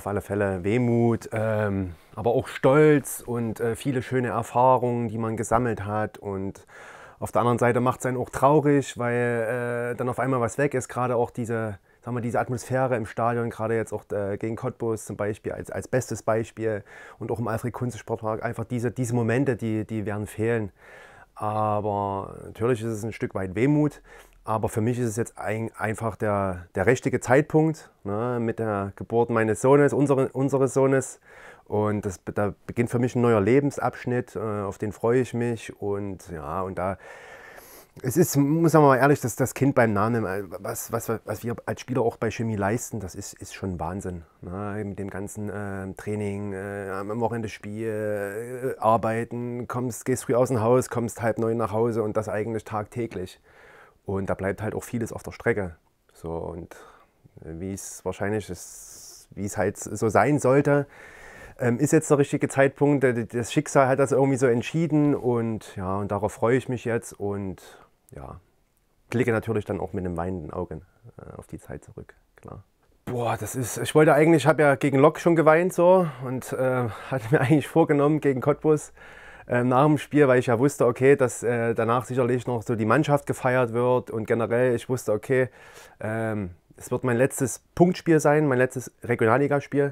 auf alle Fälle Wehmut, aber auch Stolz und viele schöne Erfahrungen, die man gesammelt hat. Und auf der anderen Seite macht es einen auch traurig, weil dann auf einmal was weg ist. Gerade auch diese, sagen wir, diese Atmosphäre im Stadion, gerade jetzt auch gegen Cottbus zum Beispiel als bestes Beispiel und auch im Alfred-Kunze-Sportpark, einfach diese Momente, die werden fehlen. Aber natürlich ist es ein Stück weit Wehmut. Aber für mich ist es jetzt einfach der richtige Zeitpunkt, ne, mit der Geburt meines Sohnes, unseres Sohnes. Und da beginnt für mich ein neuer Lebensabschnitt, auf den freue ich mich. Und ja, und da, es ist, muss man mal ehrlich, das Kind beim Namen nennen, was wir als Spieler auch bei Chemie leisten, das ist schon Wahnsinn. Ne? Mit dem ganzen Training, am Wochenende Spiel, arbeiten, gehst früh aus dem Haus, kommst 8:30 nach Hause und das eigentlich tagtäglich. Und da bleibt halt auch vieles auf der Strecke. So, und wie es wahrscheinlich ist, wie es halt so sein sollte, ist jetzt der richtige Zeitpunkt. Das Schicksal hat das irgendwie so entschieden und ja, und darauf freue ich mich jetzt und ja, blicke natürlich dann auch mit einem weinenden Auge auf die Zeit zurück, klar. Boah, ich wollte eigentlich, ich habe ja gegen Lok schon geweint so und hatte mir eigentlich vorgenommen gegen Cottbus nach dem Spiel, weil ich ja wusste, okay, dass danach sicherlich noch so die Mannschaft gefeiert wird und generell, ich wusste, okay, es wird mein letztes Punktspiel sein, mein letztes Regionalligaspiel,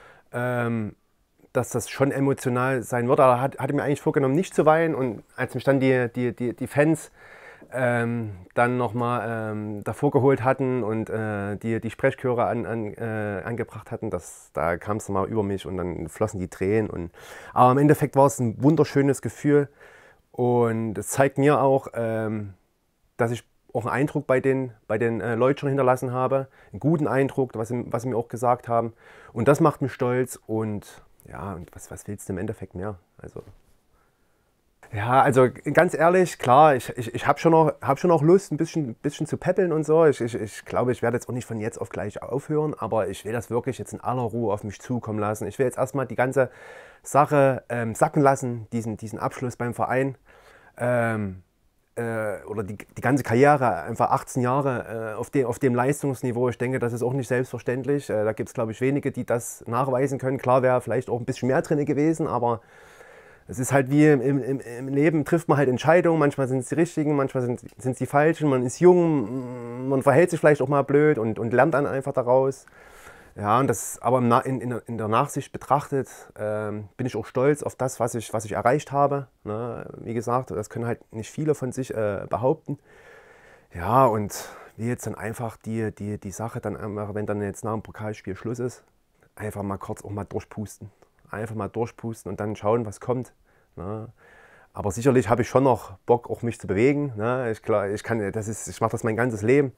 dass das schon emotional sein wird, aber hatte mir eigentlich vorgenommen, nicht zu weinen und als mich dann die Fans dann nochmal davor geholt hatten und die Sprechchöre angebracht hatten, da kam es mal über mich und dann flossen die Tränen. Aber im Endeffekt war es ein wunderschönes Gefühl und es zeigt mir auch, dass ich auch einen Eindruck bei den Leuten schon hinterlassen habe, einen guten Eindruck, was sie mir auch gesagt haben. Und das macht mich stolz und ja, und was willst du im Endeffekt mehr? Also. Ja, also ganz ehrlich, klar, ich habe schon noch Lust, ein bisschen zu peppeln und so. Ich glaube, ich werde jetzt auch nicht von jetzt auf gleich aufhören, aber ich will das wirklich jetzt in aller Ruhe auf mich zukommen lassen. Ich will jetzt erstmal die ganze Sache sacken lassen, diesen Abschluss beim Verein oder die ganze Karriere, einfach 18 Jahre auf dem Leistungsniveau. Ich denke, das ist auch nicht selbstverständlich. Da gibt es, glaube ich, wenige, die das nachweisen können. Klar wäre vielleicht auch ein bisschen mehr drin gewesen, aber es ist halt wie im Leben, trifft man halt Entscheidungen, manchmal sind es die richtigen, manchmal sind es die falschen, man ist jung, man verhält sich vielleicht auch mal blöd und lernt dann einfach daraus. Ja, und aber in der Nachsicht betrachtet bin ich auch stolz auf das, was ich erreicht habe. Ne? Wie gesagt, das können halt nicht viele von sich behaupten. Ja, und wie jetzt dann einfach die Sache dann einfach, wenn dann jetzt nach dem Pokalspiel Schluss ist, einfach mal kurz auch mal durchpusten. Einfach mal durchpusten und dann schauen, was kommt. Ne? Aber sicherlich habe ich schon noch Bock, auch mich zu bewegen. Ne? Ich mache das mein ganzes Leben.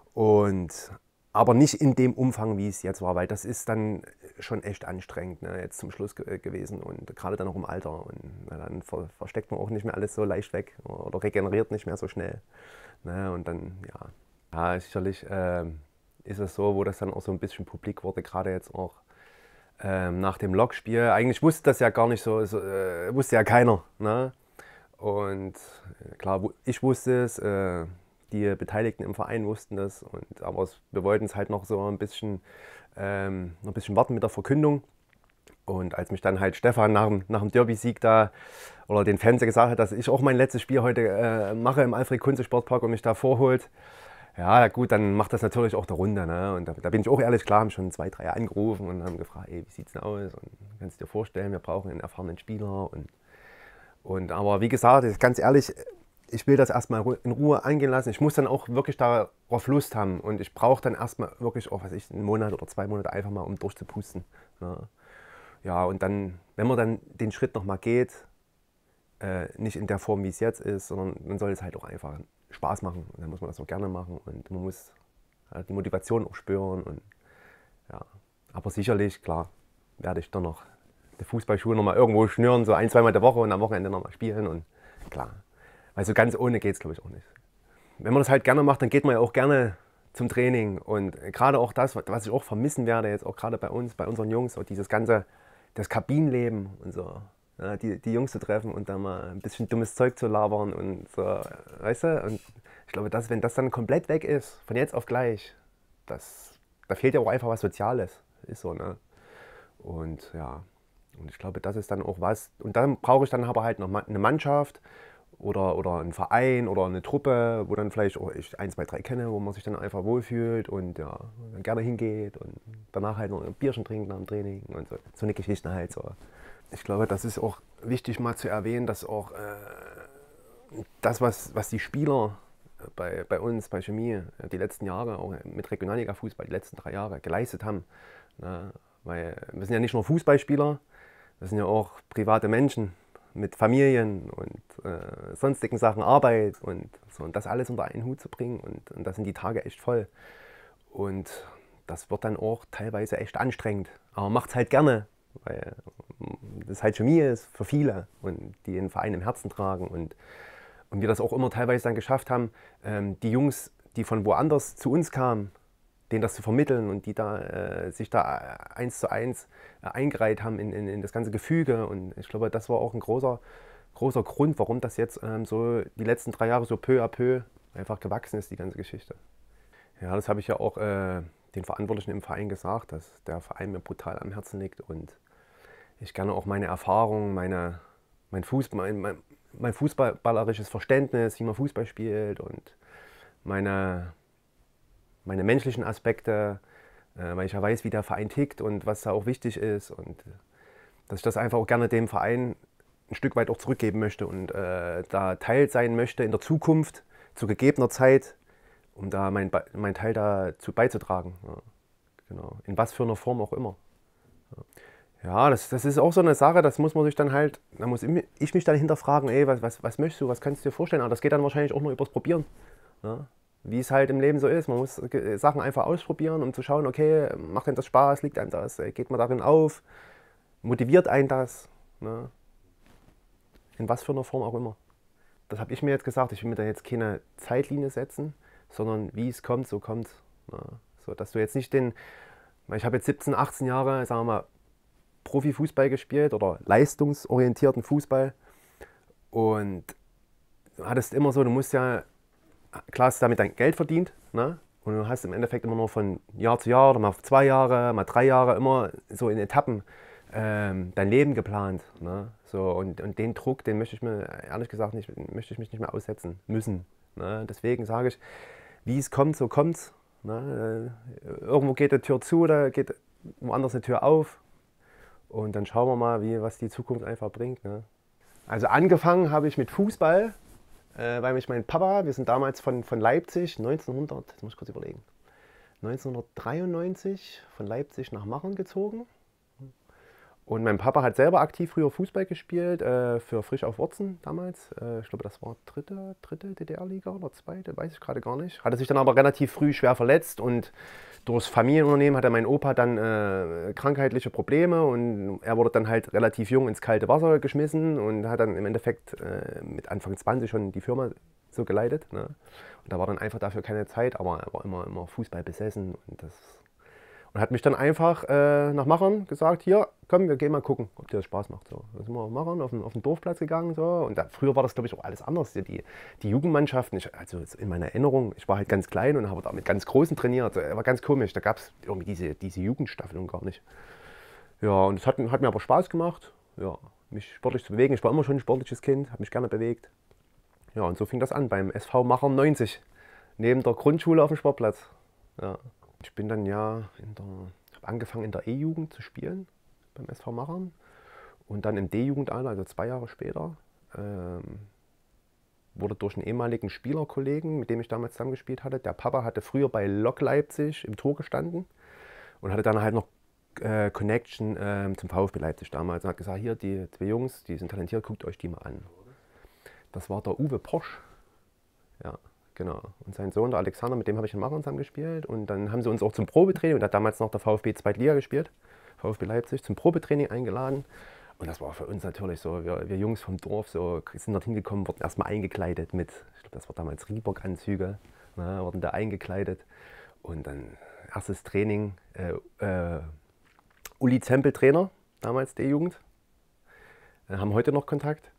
Aber nicht in dem Umfang, wie es jetzt war, weil das ist dann schon echt anstrengend, ne? Jetzt zum Schluss gewesen und gerade dann auch im Alter. Und dann versteckt man auch nicht mehr alles so leicht weg oder regeneriert nicht mehr so schnell. Ne? Und dann, ja sicherlich ist es so, wo das dann auch so ein bisschen publik wurde, gerade jetzt auch nach dem Lokspiel. Eigentlich wusste das ja gar nicht wusste ja keiner. Ne? Und klar, ich wusste es, die Beteiligten im Verein wussten das, aber wir wollten es halt noch so ein bisschen warten mit der Verkündung. Und als mich dann halt Stefan nach dem Derby-Sieg da oder den Fans gesagt hat, dass ich auch mein letztes Spiel heute mache im Alfred-Kunze-Sportpark und mich da vorholt, ja, gut, dann macht das natürlich auch der Runde. Ne? Und da bin ich auch ehrlich, klar, haben schon 2, 3 angerufen und haben gefragt, ey, wie sieht's denn aus? Und kannst du dir vorstellen, wir brauchen einen erfahrenen Spieler. Aber wie gesagt, ganz ehrlich, ich will das erstmal in Ruhe angehen lassen. Ich muss dann auch wirklich darauf Lust haben. Und ich brauche dann erstmal wirklich auch, einen Monat oder 2 Monate einfach mal, um durchzupusten. Ne? Ja, und dann, wenn man dann den Schritt nochmal geht, nicht in der Form, wie es jetzt ist, sondern man soll es halt auch einfach Spaß machen und dann muss man das auch gerne machen und man muss die Motivation auch spüren und ja, aber sicherlich, klar, werde ich dann noch die Fußballschuhe noch mal irgendwo schnüren, so 1, 2 Mal der Woche und am Wochenende noch mal spielen und klar, weil so ganz ohne geht es, glaube ich, auch nicht. Wenn man das halt gerne macht, dann geht man ja auch gerne zum Training und gerade auch das, was ich auch vermissen werde, jetzt auch gerade bei unseren Jungs, so das Kabinenleben und so. Ja, die Jungs zu treffen und dann mal ein bisschen dummes Zeug zu labern und so, weißt du? Und ich glaube, wenn das dann komplett weg ist, von jetzt auf gleich, da fehlt ja auch einfach was Soziales. Ist so, ne? Und ja, und ich glaube, das ist dann auch was. Und dann brauche ich dann aber halt noch eine Mannschaft oder einen Verein oder eine Truppe, wo dann vielleicht auch ich 1, 2, 3 kenne, wo man sich dann einfach wohlfühlt und ja, dann gerne hingeht und danach halt noch ein Bierchen trinkt nach dem Training und so. So eine Geschichte halt so. Ich glaube, das ist auch wichtig mal zu erwähnen, dass auch das, was die Spieler bei uns, bei Chemie, die letzten Jahre, auch mit Regionalliga-Fußball, die letzten 3 Jahre geleistet haben. Ne? Weil wir sind ja nicht nur Fußballspieler, wir sind ja auch private Menschen mit Familien und sonstigen Sachen, Arbeit und so. Und das alles unter einen Hut zu bringen und da sind die Tage echt voll. Und das wird dann auch teilweise echt anstrengend. Aber man macht es halt gerne, weil das halt Chemie ist für viele und die den Verein im Herzen tragen. Und wir das auch immer teilweise dann geschafft haben, die Jungs, die von woanders zu uns kamen, denen das zu vermitteln und die da sich da 1:1 eingereiht haben in das ganze Gefüge. Und ich glaube, das war auch ein großer Grund, warum das jetzt so die letzten 3 Jahre so peu à peu einfach gewachsen ist, die ganze Geschichte. Ja, das habe ich ja auch den Verantwortlichen im Verein gesagt, dass der Verein mir brutal am Herzen liegt und ich gerne auch meine Erfahrungen, mein fußballerisches Verständnis, wie man Fußball spielt und meine menschlichen Aspekte, weil ich ja weiß, wie der Verein tickt und was da auch wichtig ist und dass ich das einfach auch gerne dem Verein ein Stück weit auch zurückgeben möchte und da Teil sein möchte in der Zukunft, zu gegebener Zeit, um da mein Teil dazu beizutragen. Ja, genau. In was für einer Form auch immer. Ja, das ist auch so eine Sache, das muss man sich dann halt, da muss ich mich dann hinterfragen, ey, was möchtest du, was kannst du dir vorstellen? Aber das geht dann wahrscheinlich auch nur übers Probieren. Ja? Wie es halt im Leben so ist. Man muss Sachen einfach ausprobieren, um zu schauen, okay, macht einem das Spaß, liegt einem das, geht man darin auf, motiviert einen das, ne? In was für einer Form auch immer. Das habe ich mir jetzt gesagt, ich will mir da jetzt keine Zeitlinie setzen, sondern wie es kommt, so kommt. Ne? So, dass du jetzt nicht weil ich habe jetzt 17, 18 Jahre, sagen wir mal, Profifußball gespielt oder leistungsorientierten Fußball und du hattest immer so, du musst ja, klar hast du damit dein Geld verdient, ne? Und du hast im Endeffekt immer nur von Jahr zu Jahr oder mal 2 Jahre, mal 3 Jahre immer so in Etappen dein Leben geplant. Ne? So, und den Druck, den möchte ich mir ehrlich gesagt möchte ich mich nicht mehr aussetzen müssen. Ne? Deswegen sage ich, wie es kommt, so kommt's. Ne? Irgendwo geht die Tür zu, da geht woanders eine Tür auf. Und dann schauen wir mal, was die Zukunft einfach bringt. Ne? Also angefangen habe ich mit Fußball, weil mich mein Papa, wir sind damals von Leipzig, 1900, jetzt muss ich kurz überlegen, 1993 von Leipzig nach Machern gezogen. Und mein Papa hat selber aktiv früher Fußball gespielt, für Frisch auf Wurzen damals. Ich glaube, das war dritte DDR-Liga oder zweite, weiß ich gerade gar nicht. Hatte sich dann aber relativ früh schwer verletzt und durchs Familienunternehmen hatte mein Opa dann krankheitliche Probleme und er wurde dann halt relativ jung ins kalte Wasser geschmissen und hat dann im Endeffekt mit Anfang 20 schon die Firma so geleitet. Ne? Und da war dann einfach dafür keine Zeit, aber er war immer Fußball besessen und hat mich dann einfach nach Machern gesagt, hier, komm, wir gehen mal gucken, ob dir das Spaß macht. So. Dann sind wir nach Machern auf den Dorfplatz gegangen. So. Und früher war das, glaube ich, auch alles anders. Die Jugendmannschaften, also in meiner Erinnerung, ich war halt ganz klein und habe da mit ganz Großen trainiert. War ganz komisch, da gab es irgendwie diese Jugendstaffelung gar nicht. Ja, und es hat mir aber Spaß gemacht, ja, mich sportlich zu bewegen. Ich war immer schon ein sportliches Kind, habe mich gerne bewegt. Ja, und so fing das an beim SV Machern 90, neben der Grundschule auf dem Sportplatz. Ja. Ich bin dann habe angefangen in der E-Jugend zu spielen beim SV Machern und dann im D-Jugendalter, also 2 Jahre später, wurde durch einen ehemaligen Spielerkollegen, mit dem ich damals zusammengespielt hatte, der Papa hatte früher bei Lok Leipzig im Tor gestanden und hatte dann halt noch Connection zum VfB Leipzig damals und hat gesagt, hier, die 2 Jungs, die sind talentiert, guckt euch die mal an. Das war der Uwe Posch. Ja. Genau. Und sein Sohn, der Alexander, mit dem habe ich in Machern zusammen gespielt. Und dann haben sie uns auch zum Probetraining, und da hat damals noch der VfB Zweitliga gespielt, VfB Leipzig, zum Probetraining eingeladen. Und das war für uns natürlich so, wir Jungs vom Dorf so, sind dort hingekommen, wurden erstmal eingekleidet mit, ich glaube, das war damals Reebok-Anzüge, wurden da eingekleidet. Und dann erstes Training, Uli Zempel Trainer, damals der Jugend, haben heute noch Kontakt.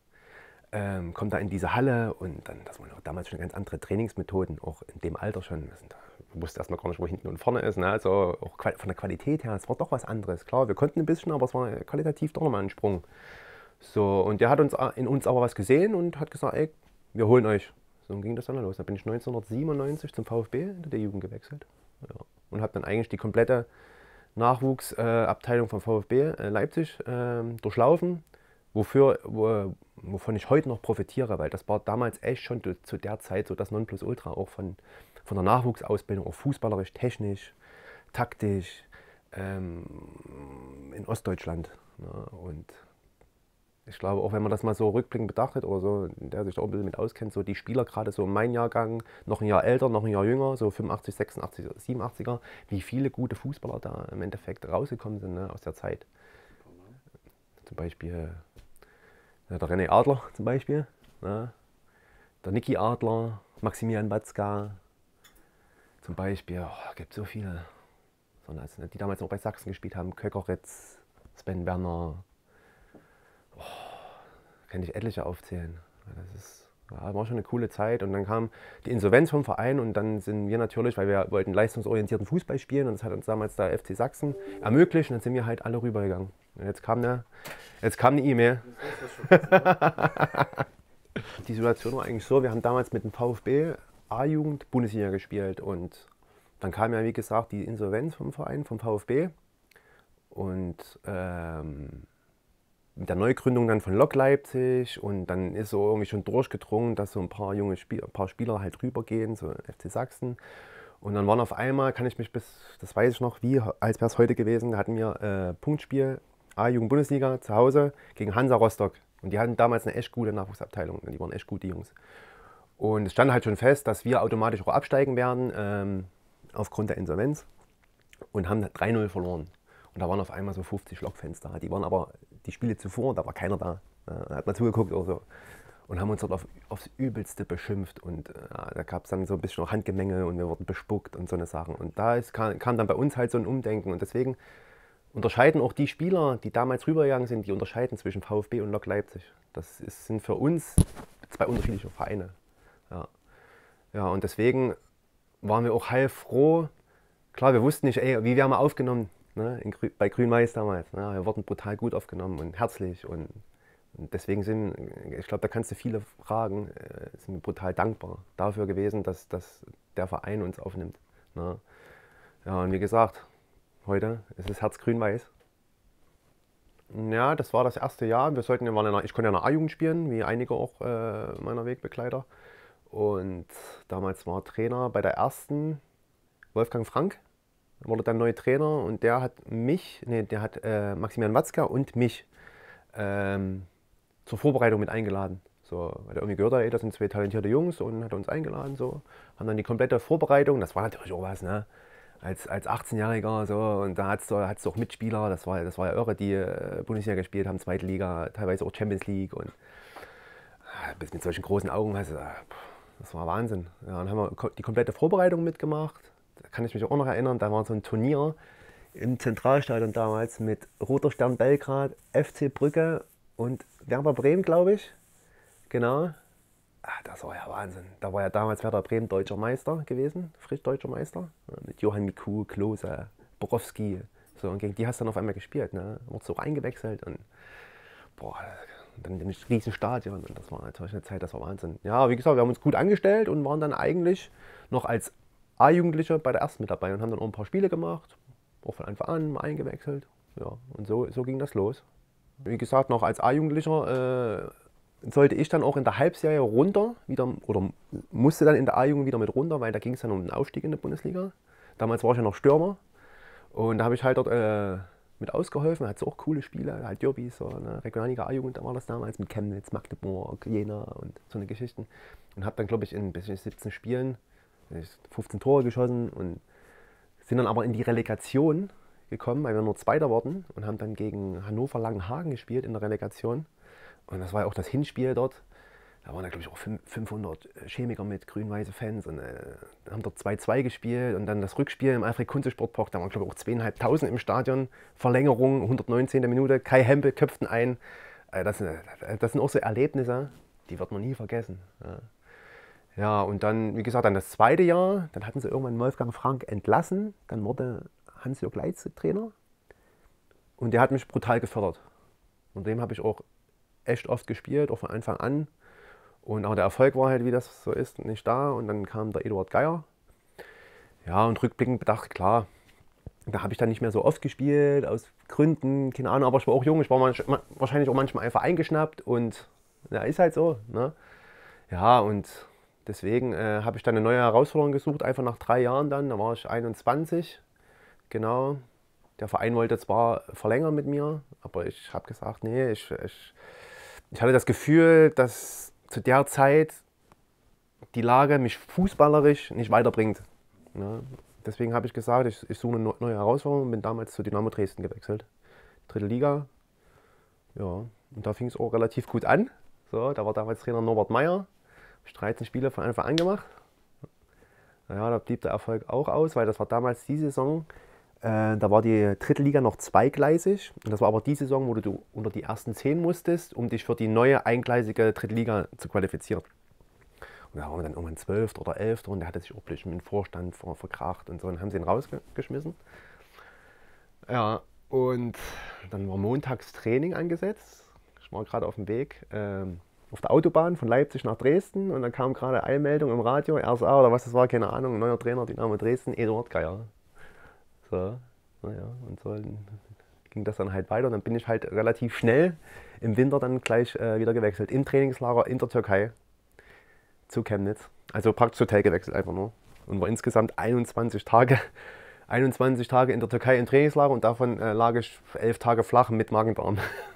Kommt da in diese Halle und dann, das waren auch damals schon ganz andere Trainingsmethoden, auch in dem Alter schon. Wir sind da wusste erstmal gar nicht, wo hinten und vorne ist. Ne? Also auch von der Qualität her, es war doch was anderes. Klar, wir konnten ein bisschen, aber es war qualitativ doch nochmal ein Sprung. So, und der hat in uns aber was gesehen und hat gesagt, ey, wir holen euch. So ging das dann los. Da bin ich 1997 zum VfB in der D-Jugend gewechselt. Ja. Und habe dann eigentlich die komplette Nachwuchsabteilung vom VfB Leipzig durchlaufen, wovon ich heute noch profitiere, weil das war damals echt schon zu der Zeit so das Nonplusultra auch von der Nachwuchsausbildung, auch fußballerisch, technisch, taktisch in Ostdeutschland. Ne? Und ich glaube, auch wenn man das mal so rückblickend betrachtet oder so, der sich da auch ein bisschen mit auskennt, so die Spieler gerade so in meinem Jahrgang, noch ein Jahr älter, noch ein Jahr jünger, so 85, 86, 87er, wie viele gute Fußballer da im Endeffekt rausgekommen sind, ne, aus der Zeit. Zum Beispiel der René Adler zum Beispiel, ne, der Niki Adler, Maximilian Watzka, zum Beispiel, gibt so viele, die damals noch bei Sachsen gespielt haben, Köckeritz, Sven Werner, kann ich etliche aufzählen. War schon eine coole Zeit und dann kam die Insolvenz vom Verein und dann sind wir natürlich, weil wir wollten leistungsorientierten Fußball spielen und das hat uns damals der FC Sachsen ermöglicht und dann sind wir halt alle rübergegangen. Und jetzt kam eine E-Mail. Die Situation war eigentlich so, wir haben damals mit dem VfB A-Jugend Bundesliga gespielt und dann kam ja wie gesagt die Insolvenz vom Verein, vom VfB und mit der Neugründung dann von Lok Leipzig und dann ist so irgendwie schon durchgedrungen, dass so ein paar Spieler halt rübergehen, so FC Sachsen. Und dann waren auf einmal, das weiß ich noch, wie, als wäre es heute gewesen, da hatten wir Punktspiel A-Jugend Bundesliga zu Hause gegen Hansa Rostock. Und die hatten damals eine echt gute Nachwuchsabteilung, die waren echt gut, die Jungs. Und es stand halt schon fest, dass wir automatisch auch absteigen werden, aufgrund der Insolvenz und haben 3-0 verloren. Und da waren auf einmal so 50 Lokfans da. Die waren aber die Spiele zuvor, da war keiner da. Da hat man zugeguckt oder so. Und haben uns dort aufs Übelste beschimpft. Und da gab es dann so ein bisschen auch Handgemenge und wir wurden bespuckt und so eine Sachen. Und kam dann bei uns halt so ein Umdenken. Und deswegen unterscheiden auch die Spieler, die damals rübergegangen sind, die unterscheiden zwischen VfB und Lok Leipzig. Sind für uns zwei unterschiedliche Vereine. Ja. Ja, und deswegen waren wir auch heilfroh. Klar, wir wussten nicht, ey, wie werden wir aufgenommen. Ne, bei Grün-Weiß damals. Ne, wir wurden brutal gut aufgenommen und herzlich. Und deswegen ich glaube, da kannst du viele fragen, sind wir brutal dankbar dafür gewesen, dass der Verein uns aufnimmt. Ne. Ja, und wie gesagt, heute ist es Herz Grün-Weiß. Ja, das war das erste Jahr. Ich konnte ja in der A-Jugend spielen, wie einige auch meiner Wegbegleiter. Und damals war Trainer bei der ersten Wolfgang Frank. Wurde dann neuer Trainer und der hat Maximilian Watzka und mich zur Vorbereitung mit eingeladen. So, weil er irgendwie gehört hat, ey, das sind zwei talentierte Jungs und hat uns eingeladen. So. Haben dann die komplette Vorbereitung, das war natürlich auch was, ne? Als 18-Jähriger so, und da hattest du auch Mitspieler, das war ja irre, die Bundesliga gespielt haben, zweite Liga, teilweise auch Champions League und bis mit solchen großen Augen, weißt du, das war Wahnsinn. Ja, dann haben wir die komplette Vorbereitung mitgemacht. Da kann ich mich auch noch erinnern, da war so ein Turnier im Zentralstadion damals mit Roter Stern Belgrad, FC Brügge und Werder Bremen, glaube ich. Genau. Das war ja Wahnsinn. Da war ja damals Werder Bremen deutscher Meister gewesen, frisch deutscher Meister. Mit Johann Miku, Klose, Borowski. So, und gegen die hast du dann auf einmal gespielt. Ne? Wurdest so reingewechselt und boah, dann ein riesen Stadion. Und das war natürlich eine Zeit, das war Wahnsinn. Ja, wie gesagt, wir haben uns gut angestellt und waren dann eigentlich noch als A-Jugendliche bei der ersten mit dabei und haben dann auch ein paar Spiele gemacht, auch von Anfang an mal eingewechselt. Ja, und so ging das los. Wie gesagt, noch als A-Jugendlicher sollte ich dann auch in der Halbserie runter wieder oder musste dann in der A-Jugend wieder mit runter, weil da ging es dann um den Aufstieg in der Bundesliga. Damals war ich ja noch Stürmer und da habe ich halt dort mit ausgeholfen. Da hat es auch coole Spiele, halt Derbys, so eine Regionalliga A-Jugend, da war das damals mit Chemnitz, Magdeburg, Jena und so eine Geschichten. Und habe dann, glaube ich, in 17 Spielen 15 Tore geschossen und sind dann aber in die Relegation gekommen, weil wir nur Zweiter wurden und haben dann gegen Hannover Langenhagen gespielt in der Relegation. Und das war ja auch das Hinspiel dort. Da waren da, glaube ich, auch 500 Chemiker mit grün-weiße Fans und haben dort 2-2 gespielt. Und dann das Rückspiel im Alfred-Kunze-Sportpark, da waren, glaube ich, auch 2.500 im Stadion. Verlängerung, 119. Minute, Kai Hempel köpften ein. Das sind auch so Erlebnisse, die wird man nie vergessen. Ja. Ja, und dann, wie gesagt, dann das zweite Jahr, dann hatten sie irgendwann Wolfgang Frank entlassen, dann wurde Hans-Jörg Leitz Trainer und der hat mich brutal gefördert. Und dem habe ich auch echt oft gespielt, auch von Anfang an. Und auch der Erfolg war halt, wie das so ist, nicht da. Und dann kam der Eduard Geier. Ja, und rückblickend bedacht, klar, da habe ich dann nicht mehr so oft gespielt, aus Gründen, keine Ahnung, aber ich war auch jung, ich war wahrscheinlich auch manchmal einfach eingeschnappt und ja, ist halt so. Ne? Ja, und deswegen habe ich dann eine neue Herausforderung gesucht, einfach nach 3 Jahren dann, da war ich 21, genau. Der Verein wollte zwar verlängern mit mir, aber ich habe gesagt, nee, ich hatte das Gefühl, dass zu der Zeit die Lage mich fußballerisch nicht weiterbringt. Ne? Deswegen habe ich gesagt, ich suche eine neue Herausforderung und bin damals zu Dynamo Dresden gewechselt. Dritte Liga, ja, und da fing es auch relativ gut an. So, da war damals Trainer Norbert Meyer, habe ich 13 Spiele von Anfang an gemacht. Naja, da blieb der Erfolg auch aus, weil das war damals die Saison, da war die dritte Liga noch zweigleisig. Und das war aber die Saison, wo du unter die ersten 10 musstest, um dich für die neue eingleisige dritte Liga zu qualifizieren. Und da waren wir dann irgendwann 12. oder 11. und der hatte sich ordentlich mit dem Vorstand verkracht und so und haben sie ihn rausgeschmissen. Ja, und dann war montags Training angesetzt. Ich war gerade auf dem Weg auf der Autobahn von Leipzig nach Dresden und dann kam gerade Eilmeldung im Radio, RSA oder was das war, keine Ahnung, ein neuer Trainer, Dynamo Dresden, Eduard Geier. So, naja, und so ging das dann halt weiter. Und dann bin ich halt relativ schnell im Winter dann gleich wieder gewechselt. Im Trainingslager in der Türkei zu Chemnitz. Also praktisch Hotel gewechselt einfach nur. Und war insgesamt 21 Tage, 21 Tage in der Türkei im Trainingslager und davon lag ich 11 Tage flach mit Magen-Darm.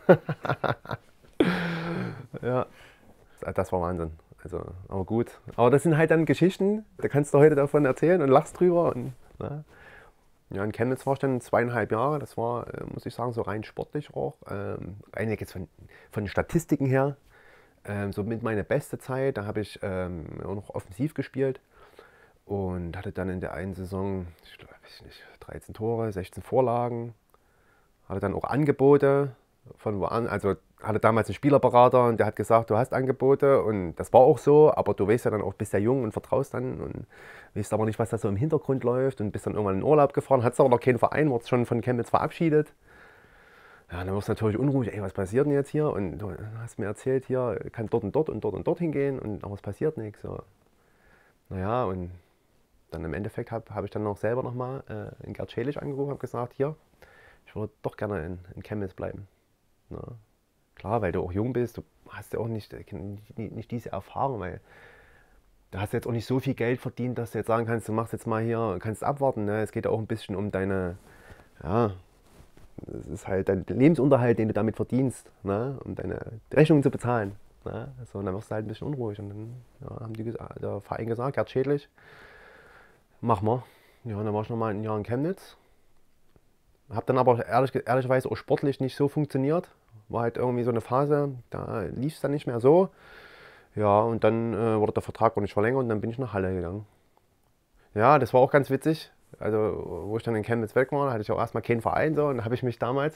Ja, das war Wahnsinn. Also, aber gut. Aber das sind halt dann Geschichten, da kannst du heute davon erzählen und lachst drüber. Und, ne? Ja, in Chemnitz war ich dann 2,5 Jahre. Das war, muss ich sagen, so rein sportlich auch. Eigentlich jetzt von Statistiken her. So mit meiner beste Zeit. Da habe ich auch noch offensiv gespielt. Und hatte dann in der einen Saison, ich glaube, 13 Tore, 16 Vorlagen. Hatte dann auch Angebote von woanders. Also hatte damals einen Spielerberater und der hat gesagt, du hast Angebote. Und das war auch so. Aber du weißt ja dann auch, bist ja jung und vertraust dann. Und weißt aber nicht, was da so im Hintergrund läuft. Und bist dann irgendwann in Urlaub gefahren. Hattest aber noch keinen Verein, wurdest schon von Chemnitz verabschiedet. Ja, dann wirst du natürlich unruhig. Ey, was passiert denn jetzt hier? Und du hast mir erzählt, hier kann dort und dort und dort und dort hingehen. Aber es passiert nichts. So. Naja, und dann im Endeffekt hab ich dann noch selber nochmal in Gerd Schelig angerufen, habe gesagt, hier, ich würde doch gerne in Chemnitz bleiben. Na, klar, weil du auch jung bist, du hast ja auch nicht diese Erfahrung, weil du hast jetzt auch nicht so viel Geld verdient, dass du jetzt sagen kannst, du machst jetzt mal hier, kannst abwarten. Ne? Es geht ja auch ein bisschen um deine, ja, es ist halt dein Lebensunterhalt, den du damit verdienst, ne? Um deine Rechnungen zu bezahlen. Ne? So, und dann wirst du halt ein bisschen unruhig. Und dann ja, haben der Verein gesagt, Gerd Schädlich, mach mal. Ja, und dann war ich nochmal ein Jahr in Chemnitz. Hab dann aber ehrlicherweise auch sportlich nicht so funktioniert. War halt irgendwie so eine Phase, da lief es dann nicht mehr so. Ja, und dann wurde der Vertrag auch nicht verlängert und dann bin ich nach Halle gegangen. Ja, das war auch ganz witzig. Also, wo ich dann in Chemnitz weg war, hatte ich auch erstmal keinen Verein so und da habe ich mich damals,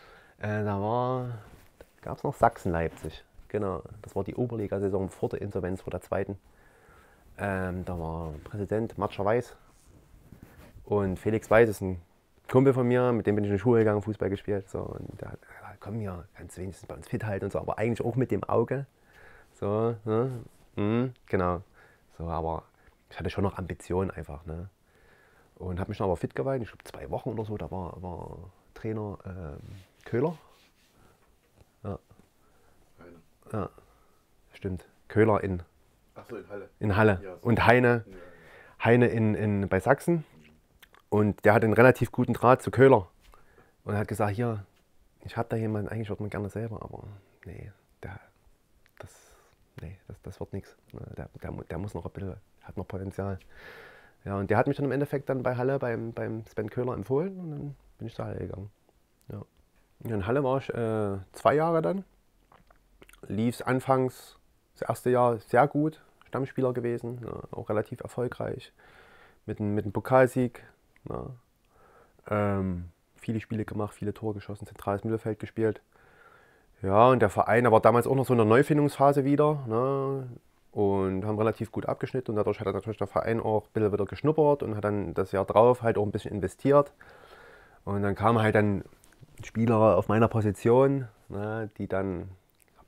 gab es noch Sachsen-Leipzig. Genau, das war die Oberliga-Saison vor der Insolvenz, vor der zweiten. Da war Präsident Matscher Weiß und Felix Weiß ist ein Kumpel von mir, mit dem bin ich in die Schule gegangen, Fußball gespielt. So, und der hat gesagt, komm hier, kannst du wenigstens bei uns fit halten und so, aber eigentlich auch mit dem Auge. So, ne? Genau. So, aber ich hatte schon noch Ambitionen einfach, ne? Und habe mich dann aber fit gehalten, ich glaube 2 Wochen oder so, da war Trainer Köhler. Ja, ja, stimmt. Köhler Ach so, in Halle. in Halle Ja, so. und Heine, Ja, ja. Heine bei Sachsen. Und der hat einen relativ guten Draht zu Köhler. Und er hat gesagt, hier, ich habe da jemanden, eigentlich würde man gerne selber, aber nee, das, das wird nichts. Der muss noch ein bisschen, hat noch Potenzial. Ja, und der hat mich dann im Endeffekt dann bei Halle beim Sven Köhler empfohlen und dann bin ich zur Halle gegangen. Ja. Ja, in Halle war ich 2 Jahre dann. Lief es anfangs das erste Jahr sehr gut, Stammspieler gewesen, ja, auch relativ erfolgreich. Mit einem Pokalsieg. Ja. Viele Spiele gemacht, viele Tore geschossen, zentrales Mittelfeld gespielt. Ja, und der Verein, der war damals auch noch so in der Neufindungsphase wieder. Ne? und haben relativ gut abgeschnitten und dadurch hat natürlich der Verein auch ein bisschen wieder geschnuppert und hat dann das Jahr drauf halt auch ein bisschen investiert. Und dann kamen halt dann Spieler auf meiner Position, ne, die dann, ob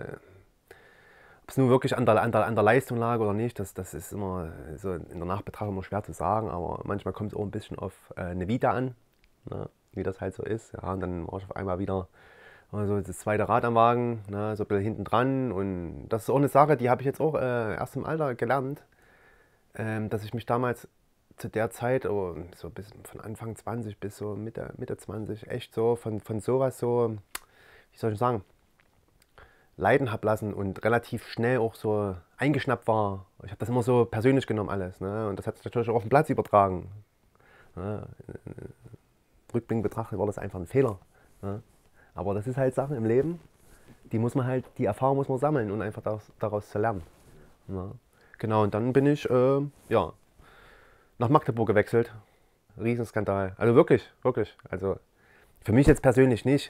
es nur wirklich an der Leistung lag oder nicht, das ist immer so in der Nachbetrachtung immer schwer zu sagen, aber manchmal kommt es auch ein bisschen auf eine Vita an, ne, wie das halt so ist. Ja, und dann war ich auf einmal wieder so das zweite Rad am Wagen, ne, so ein bisschen hinten dran. Und das ist auch eine Sache, die habe ich jetzt auch erst im Alter gelernt, dass ich mich damals zu der Zeit, oh, so bis von Anfang 20 bis so Mitte 20, echt so von sowas so, wie soll ich sagen, leiden habe lassen und relativ schnell auch so eingeschnappt war. Ich habe das immer so persönlich genommen alles. Ne? Und das hat sich natürlich auch auf den Platz übertragen. Ne? Rückblickend betrachtet war das einfach ein Fehler. Ne? Aber das ist halt Sachen im Leben, die Erfahrung muss man sammeln und einfach daraus zu lernen. Ne? Genau, und dann bin ich ja, nach Magdeburg gewechselt. Riesenskandal. Also wirklich, wirklich. Also für mich jetzt persönlich nicht.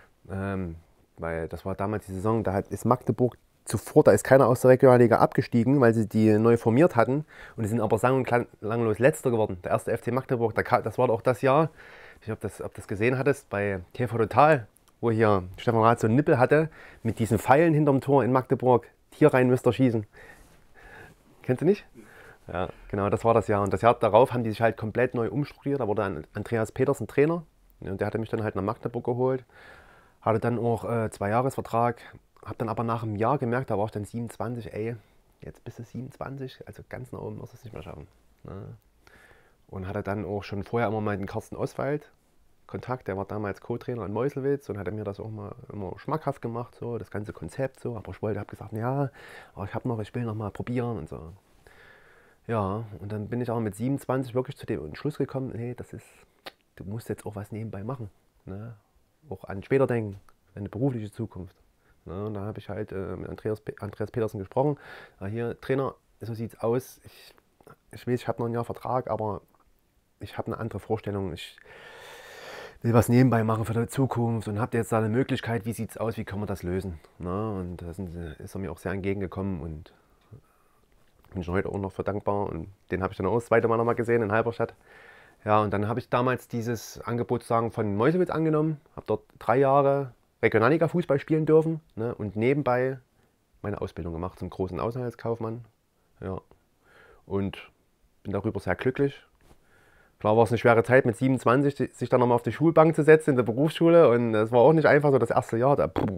Weil das war damals die Saison, ist Magdeburg zuvor, da ist keiner aus der Regionalliga abgestiegen, weil sie die neu formiert hatten. Und die sind aber sang- und klanglos Letzter geworden. Der erste FC Magdeburg, das war auch das Jahr, ich weiß nicht, ob das gesehen hattest, bei TV Total, wo hier Stefan Rath so einen Nippel hatte, mit diesen Pfeilen hinterm Tor in Magdeburg. Hier rein müsst ihr schießen. Kennst du nicht? Ja, genau, das war das Jahr. Und das Jahr darauf haben die sich halt komplett neu umstrukturiert. Da wurde dann Andreas Petersen Trainer. Und der hatte mich dann halt nach Magdeburg geholt. Hatte dann auch 2-Jahres-Vertrag. Hab dann aber nach einem Jahr gemerkt, da war ich dann 27, ey, jetzt bist du 27, also ganz nach oben wirst du es nicht mehr schaffen. Ne? Und hatte dann auch schon vorher immer mal den Carsten Oswald Kontakt, der war damals Co-Trainer in Meuselwitz und hat mir das auch mal immer schmackhaft gemacht, so das ganze Konzept so. Aber ich habe gesagt, ja, aber ich will noch mal probieren und so. Ja, und dann bin ich aber mit 27 wirklich zu dem Entschluss gekommen, nee, du musst jetzt auch was nebenbei machen. Ne? Auch an später denken, an eine berufliche Zukunft. Ne? Und da habe ich halt mit Andreas Petersen gesprochen. Hier, Trainer, so sieht's aus. Ich weiß, ich habe noch ein Jahr Vertrag, aber ich habe eine andere Vorstellung. Ich will was nebenbei machen für die Zukunft und habt jetzt da eine Möglichkeit, wie sieht's aus, wie können wir das lösen? Ne? Und da ist er mir auch sehr entgegengekommen und bin ich heute auch noch für dankbar. Und den habe ich dann auch das zweite Mal nochmal gesehen in Halberstadt. Ja, und dann habe ich damals dieses Angebot sagen, von Meuselwitz angenommen, habe dort 3 Jahre Regionalliga-Fußball spielen dürfen, ne, und nebenbei meine Ausbildung gemacht zum großen Außenhandelskaufmann. Ja, und bin darüber sehr glücklich. Klar war es eine schwere Zeit mit 27, sich dann nochmal auf die Schulbank zu setzen in der Berufsschule, und es war auch nicht einfach so das erste Jahr.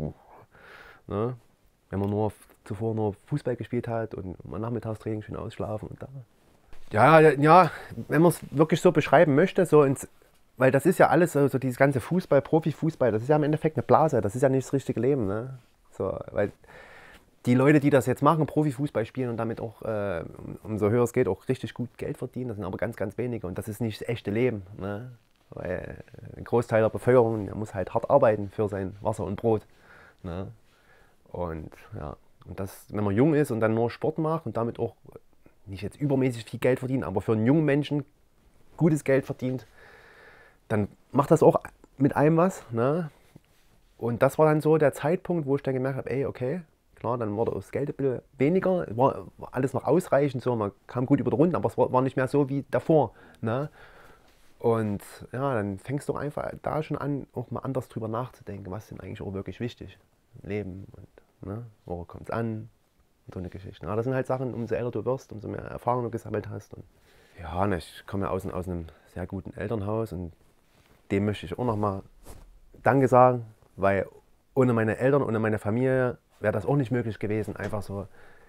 Ne, wenn man zuvor nur Fußball gespielt hat und mal Nachmittagstraining schön ausschlafen und da. Ja, ja, wenn man es wirklich so beschreiben möchte, weil das ist ja alles, so dieses ganze Fußball, Profifußball, das ist ja im Endeffekt eine Blase, das ist ja nicht das richtige Leben. Ne? So, weil die Leute, die das jetzt machen, Profifußball spielen und damit auch, umso höher es geht, auch richtig gut Geld verdienen, das sind aber ganz, ganz wenige und das ist nicht das echte Leben. Ne? Weil ein Großteil der Bevölkerung, der muss halt hart arbeiten für sein Wasser und Brot. Ne? Und ja, und das, wenn man jung ist und dann nur Sport macht und damit auch nicht jetzt übermäßig viel Geld verdient, aber für einen jungen Menschen gutes Geld verdient, dann macht das auch mit einem was. Ne? Und das war dann so der Zeitpunkt, wo ich dann gemerkt habe, ey, okay, klar, dann wurde das Geld ein bisschen weniger, war alles noch ausreichend, so, man kam gut über die Runden, aber es war nicht mehr so wie davor. Ne? Und ja, dann fängst du einfach da schon an, auch mal anders drüber nachzudenken, was ist denn eigentlich auch wirklich wichtig im Leben und ne? Worauf kommt es an? So eine Geschichte. Aber das sind halt Sachen, umso älter du wirst, umso mehr Erfahrung du gesammelt hast. Und ja, ne, ich komme ja aus einem sehr guten Elternhaus und dem möchte ich auch nochmal Danke sagen, weil ohne meine Eltern, ohne meine Familie wäre das auch nicht möglich gewesen. Einfach so,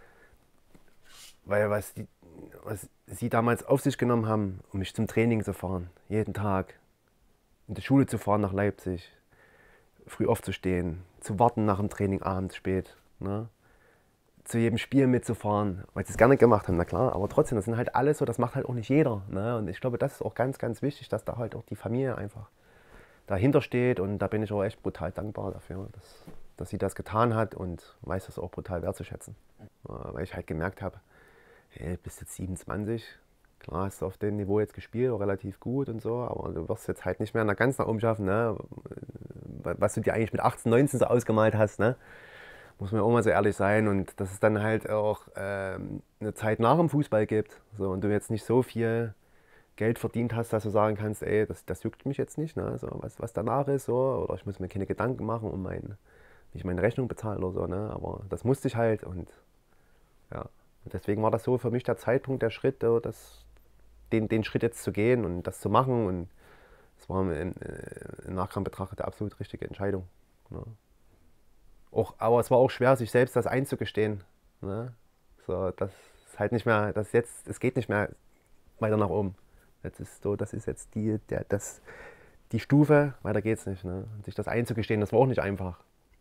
weil was sie damals auf sich genommen haben, um mich zum Training zu fahren, jeden Tag, in die Schule zu fahren nach Leipzig, früh aufzustehen, zu warten nach dem Training abends spät. Ne? Zu jedem Spiel mitzufahren, weil sie es gerne gemacht haben, na klar, aber trotzdem, das sind halt alles so, das macht halt auch nicht jeder. Ne? Und ich glaube, das ist auch ganz, ganz wichtig, dass da halt auch die Familie einfach dahinter steht und da bin ich auch echt brutal dankbar dafür, dass sie das getan hat und weiß das auch brutal wertzuschätzen. Weil ich halt gemerkt habe, hey, bist jetzt 27, klar hast du auf dem Niveau jetzt gespielt, auch relativ gut und so, aber du wirst jetzt halt nicht mehr ganz nach oben schaffen, ne? Was du dir eigentlich mit 18, 19 so ausgemalt hast. Ne? Muss man ja auch mal so ehrlich sein und dass es dann halt auch eine Zeit nach dem Fußball gibt. So, und du jetzt nicht so viel Geld verdient hast, dass du sagen kannst, ey, das juckt mich jetzt nicht, ne? So, was danach ist, so, oder ich muss mir keine Gedanken machen um wie ich meine Rechnung bezahle oder so, ne? Aber das musste ich halt und ja. Und deswegen war das so für mich der Zeitpunkt, der Schritt, so, den Schritt jetzt zu gehen und das zu machen und es war im Nachgang betrachtet eine absolut richtige Entscheidung. Ne? Aber es war auch schwer, sich selbst das einzugestehen. Ne? So, das ist halt nicht mehr, es geht nicht mehr weiter nach oben. Jetzt ist so, das ist jetzt die Stufe, weiter geht's nicht. Ne? Und sich das einzugestehen, das war auch nicht einfach.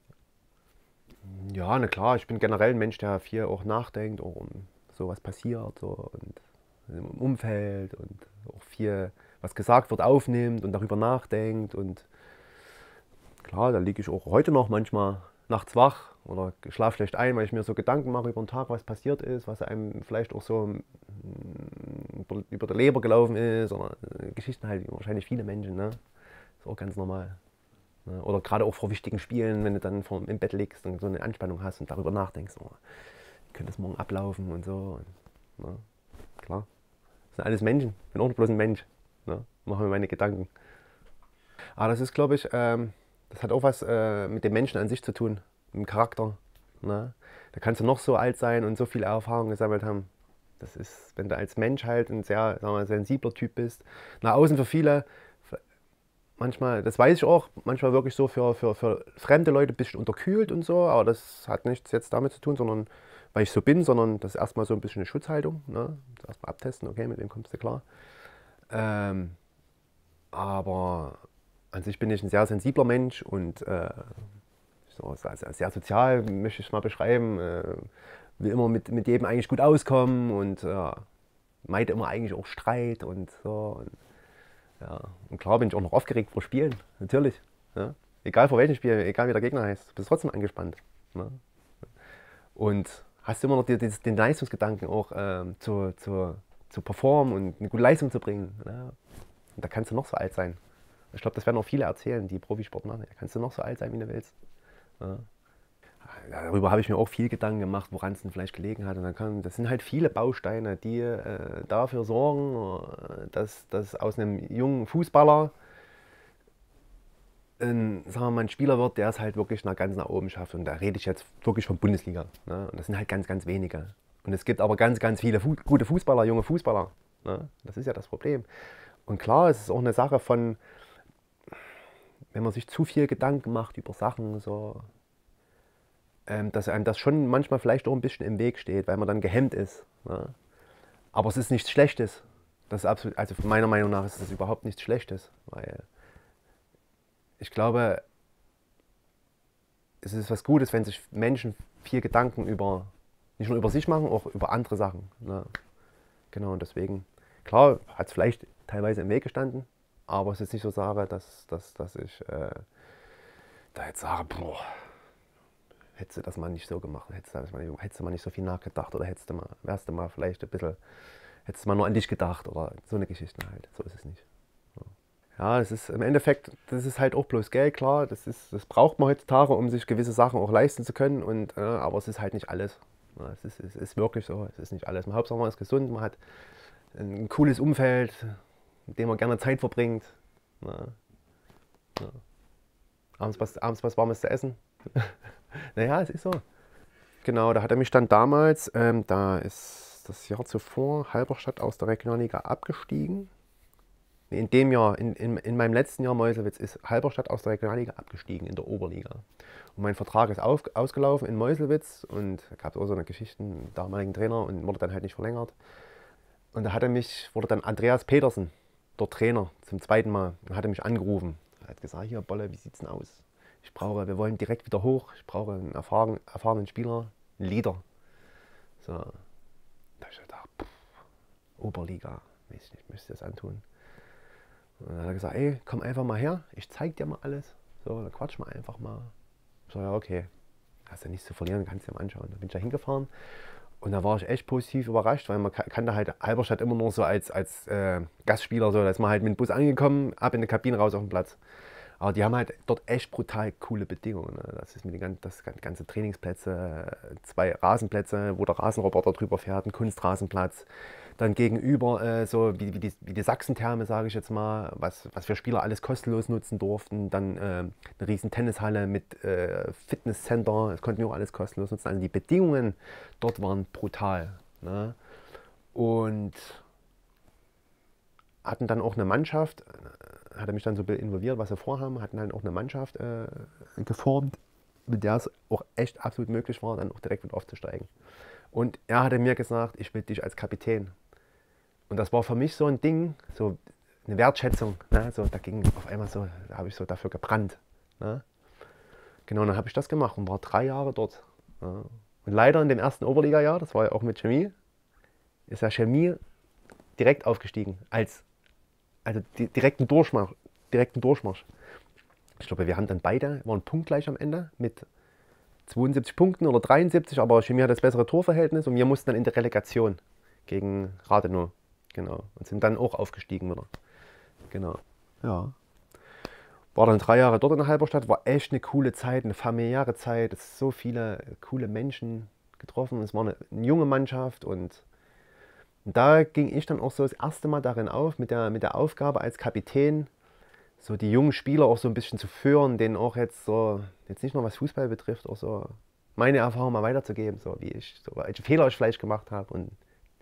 Ja, na klar, ich bin generell ein Mensch, der viel auch nachdenkt, auch um so was passiert so, und im Umfeld und auch viel, was gesagt wird, aufnimmt und darüber nachdenkt. Und klar, da liege ich auch heute noch manchmal nachts wach oder schlafe schlecht ein, weil ich mir so Gedanken mache über den Tag, was passiert ist, was einem vielleicht auch so über der Leber gelaufen ist oder Geschichten halt, wahrscheinlich viele Menschen, ne? Ist auch ganz normal. Ne? Oder gerade auch vor wichtigen Spielen, wenn du dann im Bett liegst und so eine Anspannung hast und darüber nachdenkst, oh, wie könnte das morgen ablaufen und so. Und, ne? Klar, das sind alles Menschen, ich bin auch bloß ein Mensch. Ne? Mache mir meine Gedanken. Aber das ist, glaube ich, das hat auch was mit dem Menschen an sich zu tun, mit dem Charakter. Ne? Da kannst du noch so alt sein und so viele Erfahrungen gesammelt haben. Das ist, wenn du als Mensch halt ein sehr, sagen wir mal, sensibler Typ bist. Nach außen für viele, manchmal, das weiß ich auch, manchmal wirklich so für fremde Leute ein bisschen unterkühlt und so, aber das hat nichts jetzt damit zu tun, sondern weil ich so bin, sondern das ist erstmal so ein bisschen eine Schutzhaltung. Ne? Erstmal abtesten, okay, mit wem kommst du klar. Aber an sich bin ich ein sehr sensibler Mensch und so, sehr sozial, möchte ich es mal beschreiben. Will immer mit jedem eigentlich gut auskommen und meide immer eigentlich auch Streit und so. Und, ja. Und klar bin ich auch noch aufgeregt vor Spielen, natürlich. Ja. Egal vor welchem Spiel, egal wie der Gegner heißt, du bist trotzdem angespannt. Ne? Und hast immer noch den Leistungsgedanken auch zu performen und eine gute Leistung zu bringen. Ne? Und da kannst du noch so alt sein. Ich glaube, das werden auch viele erzählen, die Profisport machen. Da kannst du noch so alt sein, wie du willst. Ja. Darüber habe ich mir auch viel Gedanken gemacht, woran es denn vielleicht gelegen hat. Und das sind halt viele Bausteine, die dafür sorgen, dass aus einem jungen Fußballer sagen wir mal, ein Spieler wird, der es halt wirklich ganz nach oben schafft. Und da rede ich jetzt wirklich von Bundesliga. Ne? Und das sind halt ganz, ganz wenige. Und es gibt aber ganz, ganz viele gute Fußballer, junge Fußballer. Ne? Das ist ja das Problem. Und klar, es ist auch eine Sache von, wenn man sich zu viel Gedanken macht über Sachen, so, dass einem das schon manchmal vielleicht auch ein bisschen im Weg steht, weil man dann gehemmt ist. Ne? Aber es ist nichts Schlechtes. Das ist absolut, also meiner Meinung nach ist das überhaupt nichts Schlechtes, weil ich glaube, es ist was Gutes, wenn sich Menschen viel Gedanken nicht nur über sich machen, auch über andere Sachen. Ne? Genau, und deswegen, klar, hat es vielleicht teilweise im Weg gestanden, aber es ist nicht so Sache, dass ich da jetzt sage, boah, hättest du das mal nicht so gemacht, hättest du mal nicht so viel nachgedacht oder wärst du mal vielleicht ein bisschen, hättest du mal nur an dich gedacht oder so eine Geschichte halt. So ist es nicht. Ja, es ist im Endeffekt, das ist halt auch bloß Geld, klar, das braucht man heutzutage, um sich gewisse Sachen auch leisten zu können, aber es ist halt nicht alles. Ja, es ist wirklich so, es ist nicht alles. Hauptsache man ist gesund, man hat ein cooles Umfeld, mit dem man gerne Zeit verbringt. Ja, ja. Abends was Warmes zu essen. Naja, es ist so. Genau, da hat er mich dann damals, da ist das Jahr zuvor Halberstadt aus der Regionalliga abgestiegen. In dem Jahr, in meinem letzten Jahr Meuselwitz, ist Halberstadt aus der Regionalliga abgestiegen in der Oberliga. Und mein Vertrag ist ausgelaufen in Meuselwitz und da gab es auch so eine Geschichte, einen damaligen Trainer und wurde dann halt nicht verlängert. Und da wurde dann Andreas Petersen, dort Trainer, zum zweiten Mal, und hatte mich angerufen. Er hat gesagt, hier Bolle, wie sieht's denn aus? Wir wollen direkt wieder hoch, ich brauche einen erfahrenen Spieler, einen Leader. So, da habe ich gedacht, Oberliga, weiß ich nicht, müsste ich das antun. Und dann hat er gesagt, ey, komm einfach mal her, ich zeig dir mal alles. So, dann quatsch mal einfach mal. Ich so, ja, okay. Hast ja nichts zu verlieren, kannst dir mal anschauen. Dann bin ich da hingefahren und da war ich echt positiv überrascht, weil man kannte halt Halberstadt immer nur so als Gastspieler, so, da ist man halt mit dem Bus angekommen, ab in die Kabine, raus auf den Platz. Aber die haben halt dort echt brutal coole Bedingungen. Ne? Das ist mit den ganze Trainingsplätze, 2 Rasenplätze, wo der Rasenroboter drüber fährt, ein Kunstrasenplatz. Dann gegenüber wie die Sachsentherme, sage ich jetzt mal, was wir Spieler alles kostenlos nutzen durften. Dann eine riesen Tennishalle mit Fitnesscenter, das konnten wir auch alles kostenlos nutzen. Also die Bedingungen dort waren brutal. Ne? Und hatten dann auch eine Mannschaft, hat er mich dann so involviert, was wir vorhaben, hatten halt auch eine Mannschaft geformt, mit der es auch echt absolut möglich war, dann auch direkt wieder aufzusteigen. Und er hatte mir gesagt, ich will dich als Kapitän. Und das war für mich so ein Ding, so eine Wertschätzung. Ne? So, da ging auf einmal so, da habe ich so dafür gebrannt. Ne? Genau, dann habe ich das gemacht und war 3 Jahre dort. Ne? Und leider in dem ersten Oberliga-Jahr, das war ja auch mit Chemie, ist ja Chemie direkt aufgestiegen. Also direkten Durchmarsch. Direkten Durchmarsch. Ich glaube, wir haben dann beide, waren punktgleich am Ende mit 72 Punkten oder 73, aber Chemie hat das bessere Torverhältnis und wir mussten dann in der Relegation gegen Rathenow. Genau. Und sind dann auch aufgestiegen wieder. Genau. Ja. War dann 3 Jahre dort in der Halberstadt, war echt eine coole Zeit, eine familiäre Zeit. Es sind so viele coole Menschen getroffen. Es war eine junge Mannschaft und da ging ich dann auch so das erste Mal darin auf, mit der Aufgabe als Kapitän, so die jungen Spieler auch so ein bisschen zu führen, denen auch jetzt so, jetzt nicht nur was Fußball betrifft, auch so meine Erfahrung mal weiterzugeben, so wie ich, so welche Fehler ich vielleicht gemacht habe und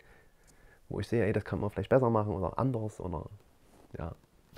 wo ich sehe, ey, das kann man vielleicht besser machen oder anders oder ja.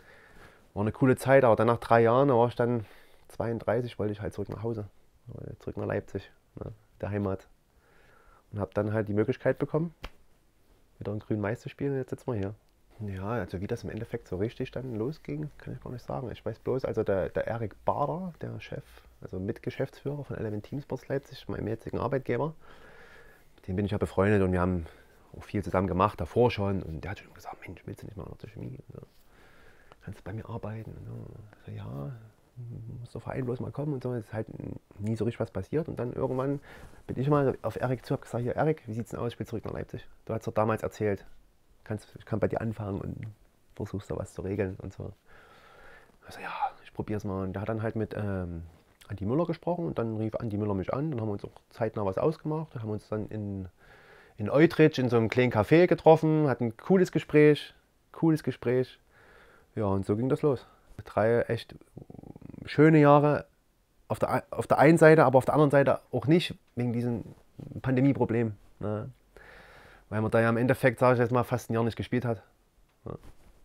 War eine coole Zeit, aber dann nach 3 Jahren, da war ich dann 32, wollte ich halt zurück nach Hause, zurück nach Leipzig, ne, der Heimat. Und habe dann halt die Möglichkeit bekommen, wieder in Grün-Mais zu spielen und jetzt sitzen wir hier. Ja, also wie das im Endeffekt so richtig dann losging, kann ich gar nicht sagen. Ich weiß bloß, also der Erik Bader, der Chef, also Mitgeschäftsführer von Element Teamsports Leipzig, meinem jetzigen Arbeitgeber, mit dem bin ich ja befreundet und wir haben auch viel zusammen gemacht, davor schon. Und der hat schon gesagt, Mensch, willst du nicht mal noch zur Chemie? Und so, kannst du bei mir arbeiten? Und so, ja, muss der Verein bloß mal kommen und so. Es ist halt nie so richtig was passiert. Und dann irgendwann bin ich mal auf Erik zu, habe gesagt, hier Erik, wie sieht's denn aus? Ich will zurück nach Leipzig. Du hast doch damals erzählt, ich kann bei dir anfangen und versuchst da was zu regeln und so. Also ja, ich probiere es mal. Und der hat dann halt mit Andi Müller gesprochen und dann rief Andi Müller mich an. Dann haben wir uns auch zeitnah was ausgemacht. Dann haben wir uns dann in Eutrich in so einem kleinen Café getroffen, hatten ein cooles Gespräch. Cooles Gespräch. Ja, und so ging das los. 3 echt schöne Jahre auf der einen Seite, aber auf der anderen Seite auch nicht, wegen diesem Pandemieproblem. Ne? Weil man da ja im Endeffekt, sage ich jetzt mal, fast ein Jahr nicht gespielt hat. Ja.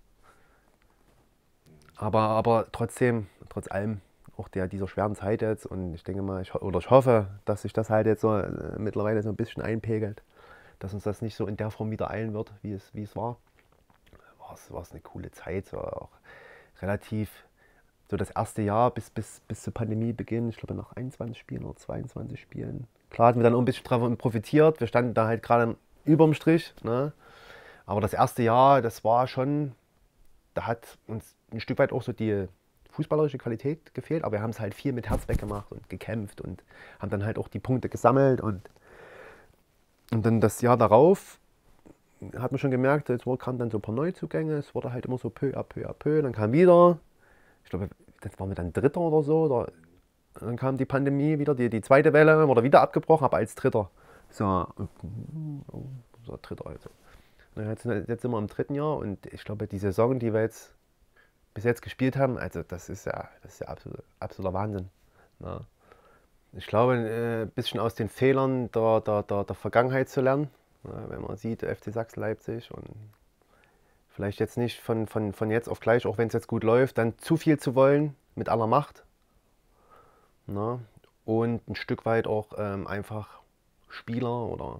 Aber trotzdem, trotz allem, auch dieser schweren Zeit jetzt und ich denke mal, ich hoffe, dass sich das halt jetzt so mittlerweile so ein bisschen einpegelt, dass uns das nicht so in der Form wieder eilen wird, wie es war. War es eine coole Zeit, so auch relativ, so das erste Jahr bis zur Pandemiebeginn, ich glaube nach 21 Spielen oder 22 Spielen. Klar hatten wir dann auch ein bisschen davon profitiert, wir standen da halt gerade überm Strich, ne? Aber das erste Jahr, das war schon, da hat uns ein Stück weit auch so die fußballerische Qualität gefehlt, aber wir haben es halt viel mit Herz weggemacht und gekämpft und haben dann halt auch die Punkte gesammelt und dann das Jahr darauf hat man schon gemerkt, jetzt kamen dann so ein paar Neuzugänge, es wurde halt immer so peu à peu à peu, dann kam wieder, ich glaube, das waren wir dann Dritter oder so, oder dann kam die Pandemie wieder, die zweite Welle, wurde wieder abgebrochen, aber als Dritter. So, Dritter also. Jetzt sind wir im 3. Jahr und ich glaube, die Saison, die wir jetzt bis jetzt gespielt haben, also das ist ja absoluter Wahnsinn. Ja. Ich glaube, ein bisschen aus den Fehlern der Vergangenheit zu lernen. Ja, wenn man sieht, FC Sachsen Leipzig und vielleicht jetzt nicht von jetzt auf gleich, auch wenn es jetzt gut läuft, dann zu viel zu wollen mit aller Macht. Ja. Und ein Stück weit auch einfach Spieler oder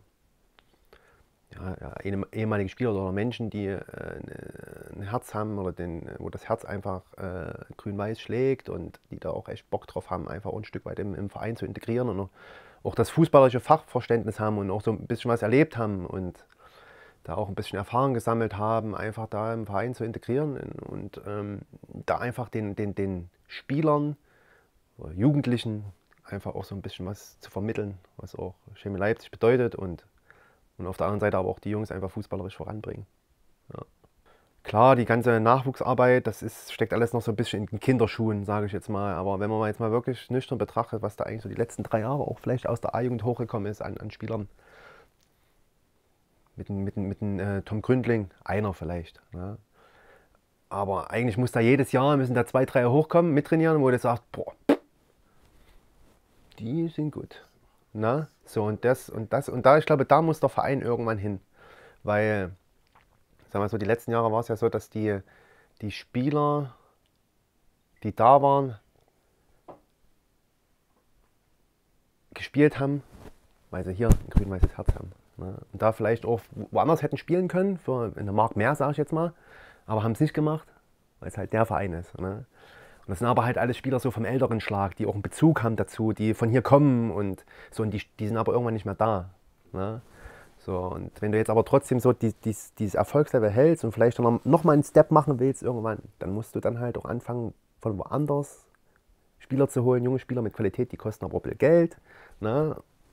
ehemalige Spieler oder Menschen, die ein Herz haben oder wo das Herz einfach grün-weiß schlägt und die da auch echt Bock drauf haben, einfach ein Stück weit im Verein zu integrieren und auch das fußballerische Fachverständnis haben und auch so ein bisschen was erlebt haben und da auch ein bisschen Erfahrung gesammelt haben, einfach da im Verein zu integrieren und da einfach den Spielern oder Jugendlichen einfach auch so ein bisschen was zu vermitteln, was auch Chemie Leipzig bedeutet und auf der anderen Seite aber auch die Jungs einfach fußballerisch voranbringen. Ja. Klar, die ganze Nachwuchsarbeit, steckt alles noch so ein bisschen in den Kinderschuhen, sage ich jetzt mal. Aber wenn man jetzt mal wirklich nüchtern betrachtet, was da eigentlich so die letzten 3 Jahre auch vielleicht aus der A-Jugend hochgekommen ist an Spielern, mit dem Tom Gründling, einer vielleicht. Ne? Aber eigentlich muss da jedes Jahr, müssen da 2, 3 hochkommen, mittrainieren, wo du sagst, boah, die sind gut. Na? So und das und das. Und da, ich glaube, da muss der Verein irgendwann hin. Weil, sagen wir mal so, die letzten Jahre war es ja so, dass die Spieler, die da waren, gespielt haben, weil sie hier ein grün-weißes Herz haben. Ne? Und da vielleicht auch woanders hätten spielen können, für eine Mark mehr, sage ich jetzt mal, aber haben es nicht gemacht, weil es halt der Verein ist. Ne? Und das sind aber halt alles Spieler so vom älteren Schlag, die auch einen Bezug haben dazu, die von hier kommen und so, und die sind aber irgendwann nicht mehr da. Ne? So, und wenn du jetzt aber trotzdem so dieses Erfolgslevel hältst und vielleicht noch mal einen Step machen willst irgendwann, dann musst du dann halt auch anfangen, von woanders Spieler zu holen, junge Spieler mit Qualität, die kosten aber auch viel Geld. Ne?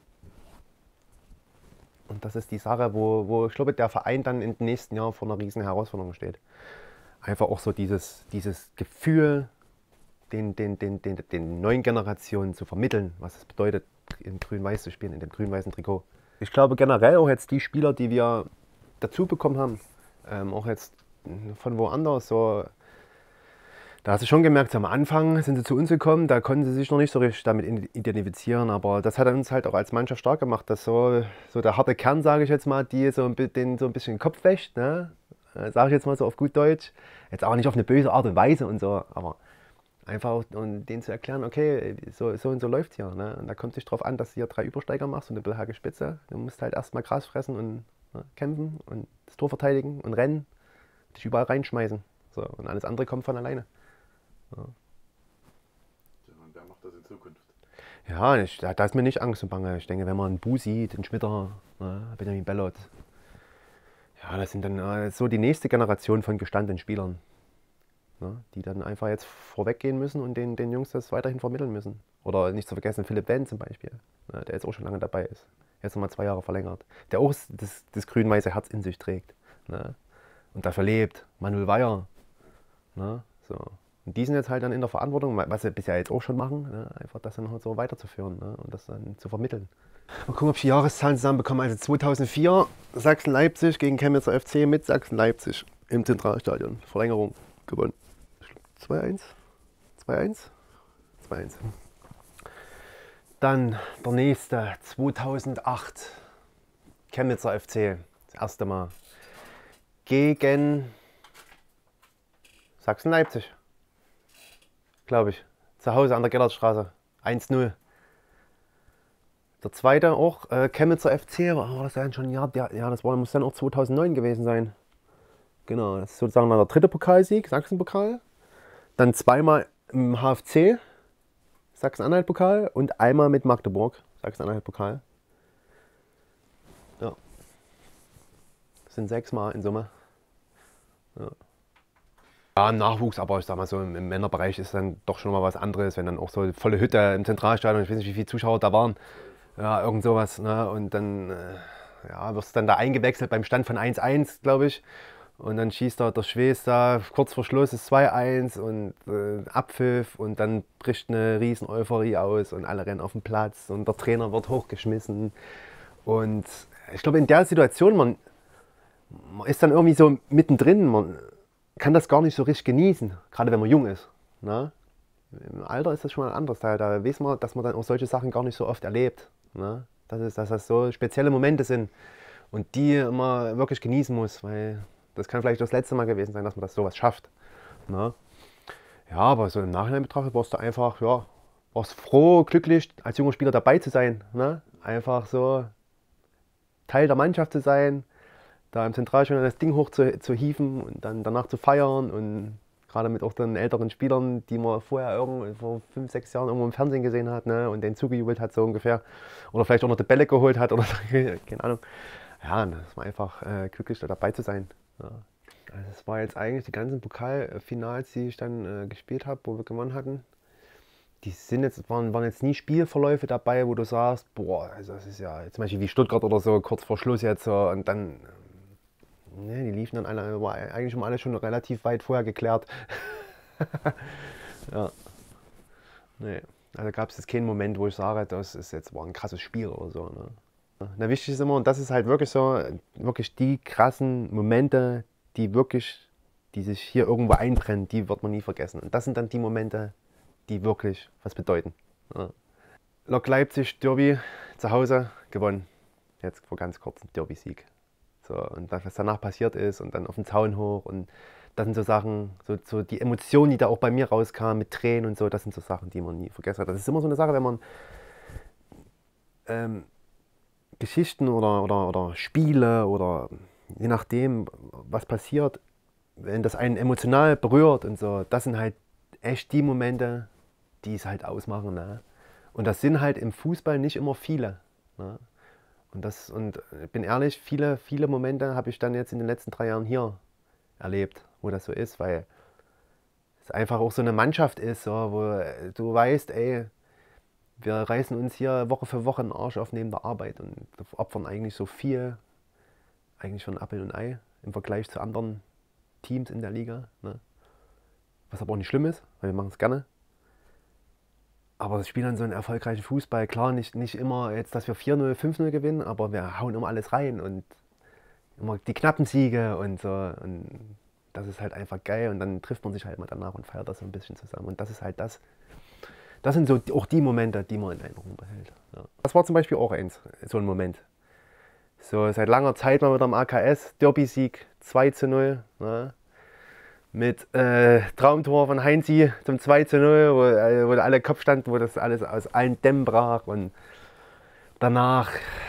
Und das ist die Sache, wo ich glaube, der Verein dann in den nächsten Jahren vor einer riesen Herausforderung steht. Einfach auch so dieses Gefühl, den neuen Generationen zu vermitteln, was es bedeutet, in Grün-Weiß zu spielen, in dem grün-weißen Trikot. Ich glaube generell auch jetzt die Spieler, die wir dazu bekommen haben, auch jetzt von woanders, so, da hast du schon gemerkt, so am Anfang sind sie zu uns gekommen, da konnten sie sich noch nicht so richtig damit identifizieren, aber das hat uns halt auch als Mannschaft stark gemacht, dass so der harte Kern, sage ich jetzt mal, die den so ein bisschen den Kopf wäscht, ne? Sage ich jetzt mal so auf gut Deutsch, jetzt auch nicht auf eine böse Art und Weise und so, aber einfach auch, um denen zu erklären, okay, so und so läuft hier. Ne? Und da kommt es nicht drauf an, dass du hier 3 Übersteiger machst und eine Billhage Spitze. Du musst halt erstmal Gras fressen und kämpfen und das Tor verteidigen und rennen, dich überall reinschmeißen. So, und alles andere kommt von alleine. Ja. Und wer macht das in Zukunft? Ja, da ist mir nicht Angst und Bange. Ich denke, wenn man einen Bu sieht, einen Schmitter, Benjamin Bellot, ja, das sind dann so die nächste Generation von gestandenen Spielern. Ne, die dann einfach jetzt vorweggehen müssen und den Jungs das weiterhin vermitteln müssen. Oder nicht zu vergessen, Philipp Wendt zum Beispiel, ne, der jetzt auch schon lange dabei ist. Jetzt nochmal 2 Jahre verlängert. Der auch das grün-weiße Herz in sich trägt. Ne, und dafür lebt. Manuel Weyer. Ne, so. Und die sind jetzt halt dann in der Verantwortung, was sie bisher jetzt auch schon machen, ne, einfach das dann halt so weiterzuführen, ne, und das dann zu vermitteln. Mal gucken, ob ich die Jahreszahlen zusammenbekomme. Also 2004 Sachsen-Leipzig gegen Chemnitzer FC mit Sachsen-Leipzig im Zentralstadion. Verlängerung gewonnen. 2-1. 2-1. 2-1. Dann der nächste, 2008. Chemnitzer FC. Das erste Mal. Gegen Sachsen-Leipzig. Glaube ich. Zu Hause an der Gellertstraße. 1-0. Der zweite auch, Chemnitzer FC, war das ja schon ein Jahr, ja, muss dann auch 2009 gewesen sein. Genau, das ist sozusagen der dritte Pokalsieg, Sachsen-Pokal. Dann zweimal im HFC, Sachsen-Anhalt-Pokal, und einmal mit Magdeburg, Sachsen-Anhalt-Pokal. Ja. Das sind 6 Mal in Summe. Ja. Ja, im Nachwuchs, aber ich sag mal so, im Männerbereich ist dann doch schon mal was anderes, wenn dann auch so volle Hütte im Zentralstadion, ich weiß nicht, wie viele Zuschauer da waren, ja, irgend sowas, ne? Und dann ja, wirst du dann da eingewechselt beim Stand von 1-1, glaube ich. Und dann schießt der Schwes da kurz vor Schluss ist 2-1 und Abpfiff, und dann bricht eine riesen Euphorie aus und alle rennen auf den Platz und der Trainer wird hochgeschmissen. Und ich glaube, in der Situation, man ist dann irgendwie so mittendrin, man kann das gar nicht so richtig genießen, gerade wenn man jung ist. Ne? Im Alter ist das schon mal anders, da weiß man, dass man dann auch solche Sachen gar nicht so oft erlebt. Ne? Dass das so spezielle Momente sind und die man wirklich genießen muss, weil das kann vielleicht das letzte Mal gewesen sein, dass man das sowas schafft. Ne? Ja, aber so im Nachhinein betrachtet warst du einfach, ja, warst froh, glücklich, als junger Spieler dabei zu sein. Ne? Einfach so Teil der Mannschaft zu sein, da im Zentralstadion das Ding hoch zu hieven und dann danach zu feiern, und gerade mit auch den älteren Spielern, die man vorher vor 5, 6 Jahren irgendwo im Fernsehen gesehen hat, ne, und den zugejubelt hat, so ungefähr. Oder vielleicht auch noch die Bälle geholt hat oder keine Ahnung. Ja, das war einfach glücklich, da dabei zu sein. Ja. Also das war jetzt eigentlich die ganzen Pokalfinals, die ich dann gespielt habe, wo wir gewonnen hatten. Die waren jetzt nie Spielverläufe dabei, wo du sagst, boah, also das ist ja zum Beispiel wie Stuttgart oder so, kurz vor Schluss jetzt so, und dann Ne, die liefen dann alle, war eigentlich um alles schon relativ weit vorher geklärt. Ja, nee. Also gab es jetzt keinen Moment, wo ich sage, das ist jetzt war ein krasses Spiel oder so. Ne? Na, wichtig ist immer, und das ist halt wirklich so, wirklich die krassen Momente, die sich hier irgendwo einbrennen, die wird man nie vergessen. Und das sind dann die Momente, die wirklich was bedeuten. Ja. Lok Leipzig Derby zu Hause gewonnen. Jetzt vor ganz kurzem Derby-Sieg. So, und das, was danach passiert ist und dann auf den Zaun hoch und das sind so Sachen, so die Emotionen, die da auch bei mir rauskamen mit Tränen und so, das sind so Sachen, die man nie vergessen hat. Das ist immer so eine Sache, wenn man ähm, Geschichten oder Spiele oder je nachdem, was passiert, wenn das einen emotional berührt und so, das sind halt echt die Momente, die es halt ausmachen. Ne? Und das sind halt im Fußball nicht immer viele. Ne? Und ich bin ehrlich, viele Momente habe ich dann jetzt in den letzten 3 Jahren hier erlebt, wo das so ist, weil es einfach auch so eine Mannschaft ist, so, wo du weißt, ey, wir reißen uns hier Woche für Woche den Arsch auf neben der Arbeit und opfern eigentlich so viel, eigentlich von Apfel und Ei im Vergleich zu anderen Teams in der Liga. Ne? Was aber auch nicht schlimm ist, weil wir machen es gerne. Aber das Spiel dann so einen erfolgreichen Fußball, klar, nicht immer jetzt, dass wir 4-0, 5-0 gewinnen, aber wir hauen immer alles rein und immer die knappen Siege und so. Und das ist halt einfach geil und dann trifft man sich halt mal danach und feiert das so ein bisschen zusammen. Und das ist halt das. Das sind so auch die Momente, die man in Erinnerung behält. Ja. Das war zum Beispiel auch so ein Moment. So seit langer Zeit mal wieder am AKS, Derby-Sieg 2-0. Ne? Mit Traumtor von Heinzi zum 2-0, wo alle Kopf standen, wo das alles aus allen Dämmen brach und danach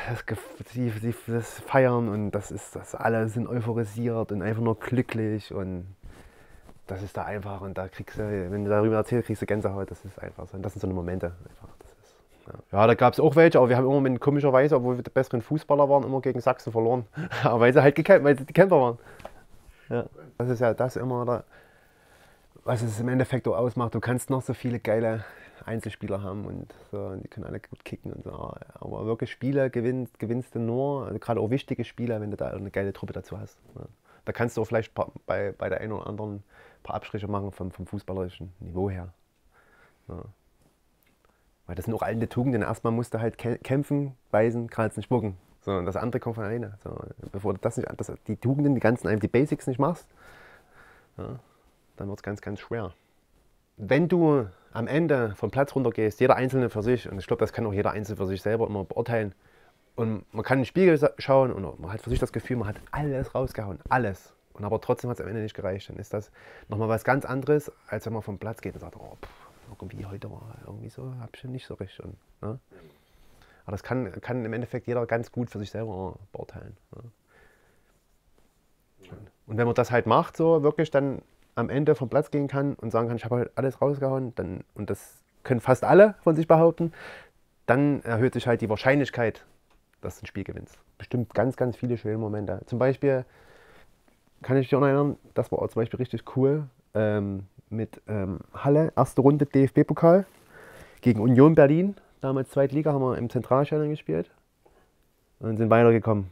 das Feiern und alle sind euphorisiert und einfach nur glücklich und das ist da einfach und da kriegst du, wenn du darüber erzählst, kriegst du Gänsehaut, das ist einfach so und das sind so eine Momente einfach. Das ist, ja, da gab es auch welche, aber wir haben immer mit komischerweise, obwohl wir die besseren Fußballer waren, immer gegen Sachsen verloren, aber weil sie die Kämpfer waren. Ja, das ist ja das immer, was es im Endeffekt auch ausmacht. Du kannst noch so viele geile Einzelspieler haben und so, und die können alle gut kicken und so. Aber wirklich Spiele gewinnst du nur, also gerade auch wichtige Spiele, wenn du da eine geile Truppe dazu hast. Ja. Da kannst du auch vielleicht bei der einen oder anderen ein paar Abstriche machen vom fußballerischen Niveau her. Ja. Weil das sind auch alte Tugenden. Erstmal musst du halt kämpfen, beißen, krallen, spucken. So, und das andere kommt von alleine. So, bevor du die Tugenden, die Basics nicht machst, ja, dann wird es ganz, ganz schwer. Wenn du am Ende vom Platz runtergehst, jeder Einzelne für sich, und ich glaube, das kann auch jeder Einzelne für sich selber immer beurteilen, und man kann in den Spiegel schauen und man hat für sich das Gefühl, man hat alles rausgehauen, alles. Und aber trotzdem hat es am Ende nicht gereicht. Dann ist das nochmal was ganz anderes, als wenn man vom Platz geht und sagt, oh, irgendwie heute war irgendwie so, hab ich nicht so richtig. Und, ne? Aber das kann im Endeffekt jeder ganz gut für sich selber beurteilen. Ne? Und wenn man das halt macht, so wirklich dann am Ende vom Platz gehen kann und sagen kann, ich habe halt alles rausgehauen, und das können fast alle von sich behaupten, dann erhöht sich halt die Wahrscheinlichkeit, dass du ein Spiel gewinnst. Bestimmt ganz, ganz viele schöne Momente. Zum Beispiel kann ich dich auch noch erinnern, das war auch zum Beispiel richtig cool, mit Halle, erste Runde DFB-Pokal gegen Union Berlin. Damals Zweitliga, haben wir im Zentralstadion gespielt und sind weitergekommen.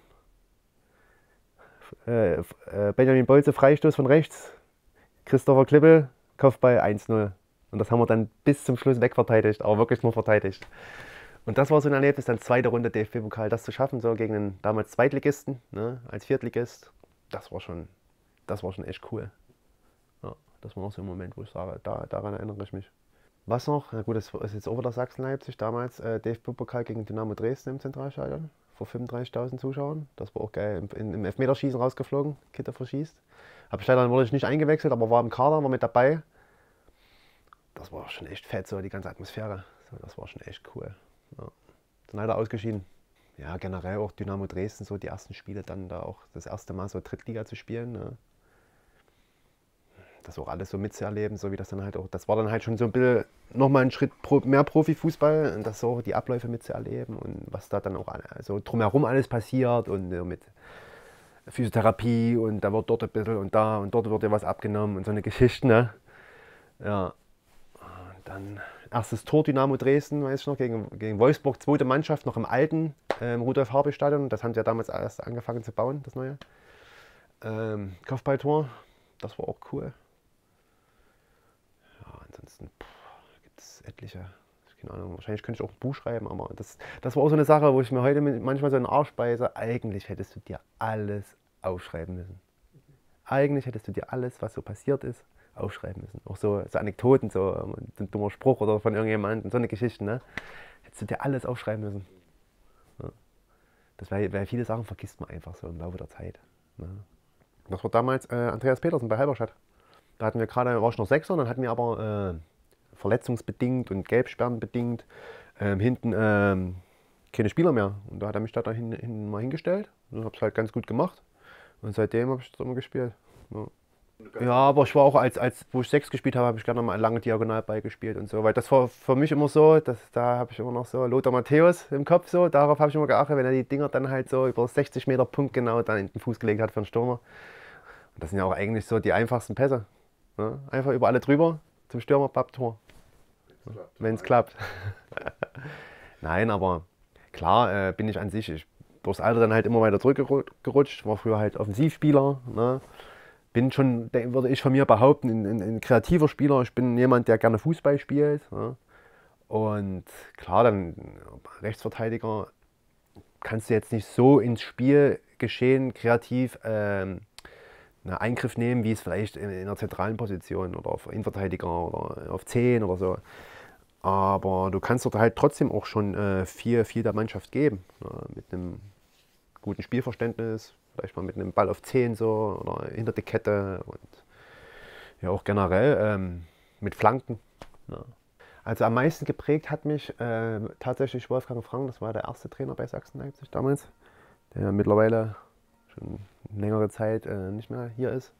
Benjamin Bolze, Freistoß von rechts, Christopher Klippel, Kopfball 1-0. Und das haben wir dann bis zum Schluss wegverteidigt, aber wirklich nur verteidigt. Und das war so ein Erlebnis, dann zweite Runde DFB-Pokal, das zu schaffen, so gegen den damals Zweitligisten, ne, als Viertligist, das war schon echt cool. Ja, das war auch so ein Moment, wo ich sage, daran erinnere ich mich. Was noch? Na gut, das ist jetzt auch wieder Sachsen-Leipzig, damals DFB-Pokal gegen Dynamo Dresden im Zentralstadion vor 35.000 Zuschauern. Das war auch geil. Im Elfmeterschießen rausgeflogen, Kitter verschießt. Wurde ich nicht eingewechselt, aber war im Kader, war mit dabei. Das war schon echt fett, so die ganze Atmosphäre. So, das war schon echt cool. Ja. Sind leider ausgeschieden. Ja, generell auch Dynamo Dresden, so die ersten Spiele, dann da auch das erste Mal so Drittliga zu spielen. Ne? Das auch alles so mitzuerleben, so wie das dann halt auch, das war dann halt schon so ein bisschen nochmal ein Schritt mehr Profifußball und das so die Abläufe mitzuerleben und was da dann auch so drumherum alles passiert und mit Physiotherapie und da wird dort ein bisschen und dort wird dir was abgenommen und so eine Geschichte, ne? Ja. Und dann erstes Tor Dynamo Dresden, weiß ich noch, gegen Wolfsburg, zweite Mannschaft, noch im alten Rudolf-Habich-Stadion, das haben sie ja damals erst angefangen zu bauen, das neue. Kopfballtor, das war auch cool. Ja, ansonsten gibt es etliche. Keine Ahnung, wahrscheinlich könnte ich auch ein Buch schreiben, aber das war auch so eine Sache, wo ich mir heute manchmal so in den Arsch beiße. Eigentlich hättest du dir alles aufschreiben müssen. Eigentlich hättest du dir alles, was so passiert ist, aufschreiben müssen. Auch so Anekdoten, so ein dummer Spruch oder von irgendjemandem, so eine Geschichte, ne? Hättest du dir alles aufschreiben müssen. Ja. Das weil viele Sachen vergisst man einfach so im Laufe der Zeit. Ne? Das war damals Andreas Petersen bei Halberstadt. Da hatten wir gerade, war ich noch Sechser, dann hatten wir aber verletzungsbedingt und Gelbsperrenbedingt hinten keine Spieler mehr. Und da hat er mich da hinten mal hingestellt und habe es halt ganz gut gemacht. Und seitdem habe ich das immer gespielt. Ja. Ja, aber ich war auch, wo ich 6 gespielt habe, habe ich gerne mal lange Diagonalball gespielt und so. Weil das war für mich immer so, da habe ich immer noch so Lothar Matthäus im Kopf so. Darauf habe ich immer geachtet, wenn er die Dinger dann halt so über 60 Meter punktgenau dann in den Fuß gelegt hat für einen Stürmer. Und das sind ja auch eigentlich so die einfachsten Pässe. Ne? Einfach über alle drüber, zum Stürmer, Papp, Tor. Wenn es klappt. Nein, aber klar bin ich an sich, durchs Alter dann halt immer weiter zurückgerutscht. War früher halt Offensivspieler. Ne? Bin schon, würde ich von mir behaupten, ein kreativer Spieler. Ich bin jemand, der gerne Fußball spielt. Ne? Und klar, dann Rechtsverteidiger kannst du jetzt nicht so ins Spielgeschehen kreativ einen Eingriff nehmen, wie es vielleicht in einer zentralen Position oder auf Innenverteidiger oder auf 10 oder so. Aber du kannst dort halt trotzdem auch schon viel der Mannschaft geben. Mit einem guten Spielverständnis, vielleicht mal mit einem Ball auf 10 so oder hinter die Kette und ja auch generell mit Flanken. Ja. Also am meisten geprägt hat mich tatsächlich Wolfgang Frank, das war der erste Trainer bei Sachsen-Leipzig damals, der mittlerweile schon längere Zeit nicht mehr hier ist.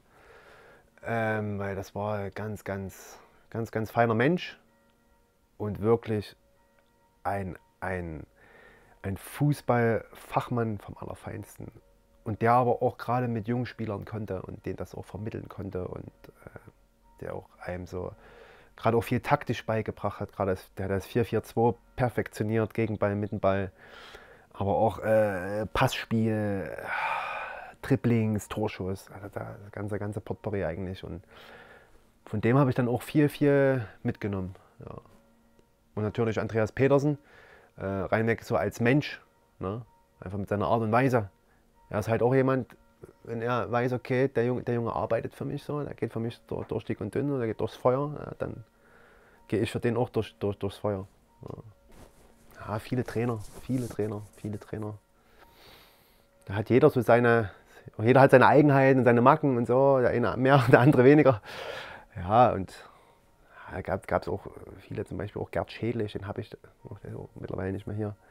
Weil das war ganz feiner Mensch und wirklich ein Fußballfachmann vom Allerfeinsten. Und der aber auch gerade mit jungen Spielern konnte und denen das auch vermitteln konnte und der auch einem so gerade auch viel taktisch beigebracht hat. Gerade der hat das 4-4-2 perfektioniert, Gegenball, Mittenball, aber auch Passspiel, Dribblings, Torschuss, also das ganze Potpourri eigentlich. Und von dem habe ich dann auch viel mitgenommen. Ja. Und natürlich Andreas Petersen, reinweg so als Mensch, ne? Einfach mit seiner Art und Weise. Er ist halt auch jemand, wenn er weiß, okay, der Junge arbeitet für mich so, der geht für mich durch dick und dünn, der geht durchs Feuer, ja, dann gehe ich für den auch durchs Feuer. Ja. Ja, viele Trainer. Da hat jeder hat seine Eigenheiten, seine Macken und so, der eine mehr, der andere weniger. Ja, und da gab es auch viele, zum Beispiel auch Gerd Schädlich, den habe ich mittlerweile nicht mehr hier.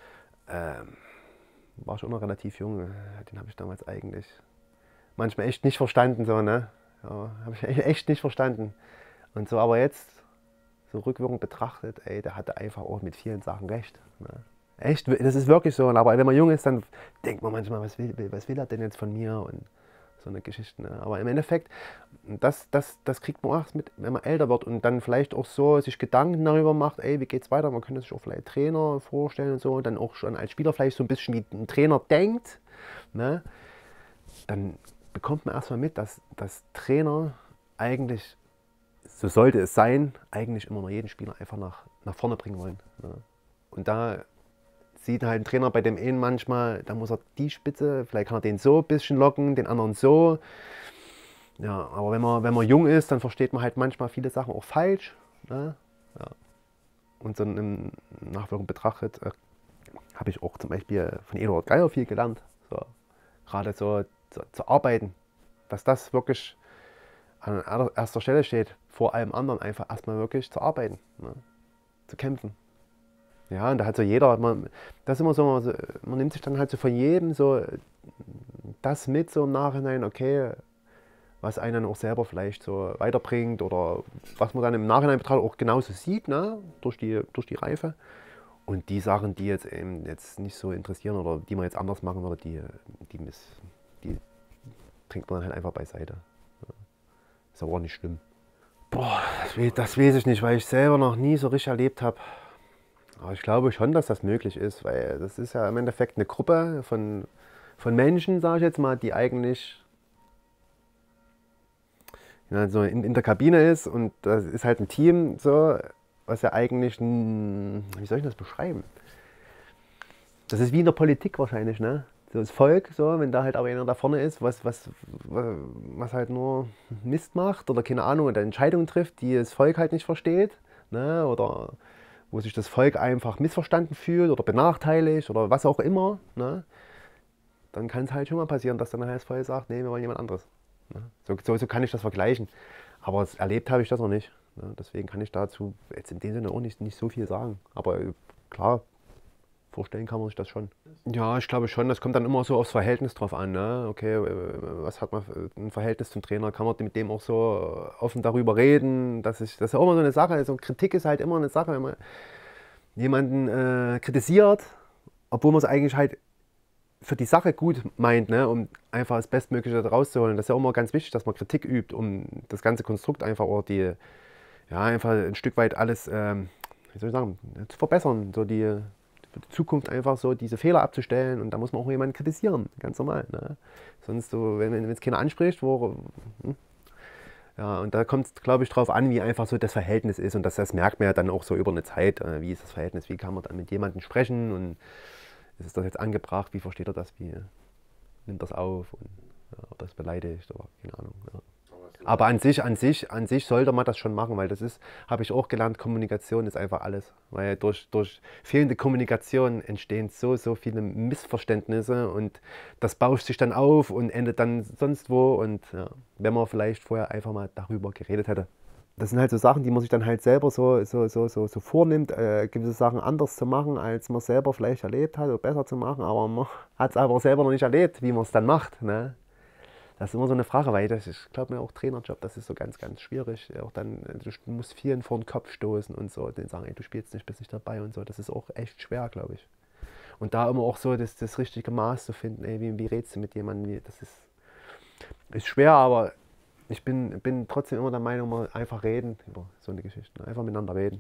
War schon noch relativ jung, den habe ich damals eigentlich manchmal echt nicht verstanden. So, ne? Ja, habe ich echt nicht verstanden. Und so, aber jetzt, so rückwirkend betrachtet, ey, der hatte einfach auch mit vielen Sachen recht. Ne? Echt, das ist wirklich so. Aber wenn man jung ist, dann denkt man manchmal, was will er denn jetzt von mir? Und so eine Geschichte. Ne? Aber im Endeffekt, das kriegt man auch erst mit, wenn man älter wird und dann vielleicht auch so sich Gedanken darüber macht, ey, wie geht's weiter? Man könnte sich auch vielleicht Trainer vorstellen und so, und dann auch schon als Spieler vielleicht so ein bisschen wie ein Trainer denkt. Ne? Dann bekommt man erstmal mit, dass Trainer eigentlich, so sollte es sein, eigentlich immer noch jeden Spieler einfach nach vorne bringen wollen. Ne? Und da sieht halt ein Trainer bei dem einen manchmal, da muss er die Spitze, vielleicht kann er den so ein bisschen locken, den anderen so. Ja, aber wenn man jung ist, dann versteht man halt manchmal viele Sachen auch falsch. Ne? Ja. Und so im Nachwirkend betrachtet habe ich auch zum Beispiel von Eduard Geier viel gelernt. So, gerade so zu arbeiten, dass das wirklich an erster Stelle steht, vor allem anderen einfach erstmal wirklich zu arbeiten, ne? Zu kämpfen. Ja, und da hat so jeder, das ist immer so, man nimmt sich dann halt so von jedem so das mit, so im Nachhinein, okay, was einen dann auch selber vielleicht so weiterbringt oder was man dann im Nachhinein betrachtet auch genauso sieht, ne, durch die Reife. Und die Sachen, die jetzt eben jetzt nicht so interessieren oder die man jetzt anders machen würde, die trinkt man dann halt einfach beiseite. Ist aber auch nicht schlimm. Boah, das weiß ich nicht, weil ich selber noch nie so richtig erlebt habe. Aber ich glaube schon, dass das möglich ist, weil das ist ja im Endeffekt eine Gruppe von Menschen, sage ich jetzt mal, die eigentlich ja, so in der Kabine ist und das ist halt ein Team, so, was ja eigentlich, wie soll ich das beschreiben? Das ist wie in der Politik wahrscheinlich, ne? So das Volk, so, wenn da halt aber einer da vorne ist, was halt nur Mist macht oder keine Ahnung, oder Entscheidungen trifft, die das Volk halt nicht versteht, ne? Oder wo sich das Volk einfach missverstanden fühlt oder benachteiligt oder was auch immer, ne? Dann kann es halt schon mal passieren, dass dann halt das Volk sagt, nee, wir wollen jemand anderes. Ne? So kann ich das vergleichen. Aber erlebt habe ich das noch nicht. Ne? Deswegen kann ich dazu jetzt in dem Sinne auch nicht so viel sagen. Aber klar, vorstellen kann man sich das schon. Ja, ich glaube schon, das kommt dann immer so aufs Verhältnis drauf an. Ne? Okay, was hat man für ein Verhältnis zum Trainer? Kann man mit dem auch so offen darüber reden? Das ist ja auch immer so eine Sache. Also Kritik ist halt immer eine Sache, wenn man jemanden kritisiert, obwohl man es eigentlich halt für die Sache gut meint, ne, um einfach das Bestmögliche da rauszuholen. Das ist ja auch immer ganz wichtig, dass man Kritik übt, um das ganze Konstrukt einfach oder einfach ein Stück weit alles, wie soll ich sagen, zu verbessern, so für die Zukunft einfach so diese Fehler abzustellen und da muss man auch jemanden kritisieren, ganz normal. Ne? Sonst so, wenn es keiner anspricht, ja, und da kommt es, glaube ich, drauf an, wie einfach so das Verhältnis ist und das merkt man ja dann auch so über eine Zeit, wie ist das Verhältnis, wie kann man dann mit jemandem sprechen und ist das jetzt angebracht, wie versteht er das, wie nimmt das auf und ob das beleidigt oder keine Ahnung. Ja. Aber an sich sollte man das schon machen, weil das ist, habe ich auch gelernt, Kommunikation ist einfach alles. Weil durch fehlende Kommunikation entstehen so viele Missverständnisse und das bauscht sich dann auf und endet dann sonst wo. Und ja, wenn man vielleicht vorher einfach mal darüber geredet hätte. Das sind halt so Sachen, die man sich dann halt selber so vornimmt, gewisse Sachen anders zu machen, als man selber vielleicht erlebt hat oder besser zu machen, aber man hat es aber selber noch nicht erlebt, wie man es dann macht. Ne? Das ist immer so eine Frage, weil das ist, glaube mir, auch Trainerjob, das ist so ganz, ganz schwierig. Auch dann, du musst vielen vor den Kopf stoßen und so, denen sagen, ey, du spielst nicht, bist nicht dabei und so. Das ist auch echt schwer, glaube ich. Und da immer auch so das richtige Maß zu finden, ey, wie redest du mit jemandem, das ist schwer, aber ich bin trotzdem immer der Meinung, man einfach reden über so eine Geschichte. Einfach miteinander reden.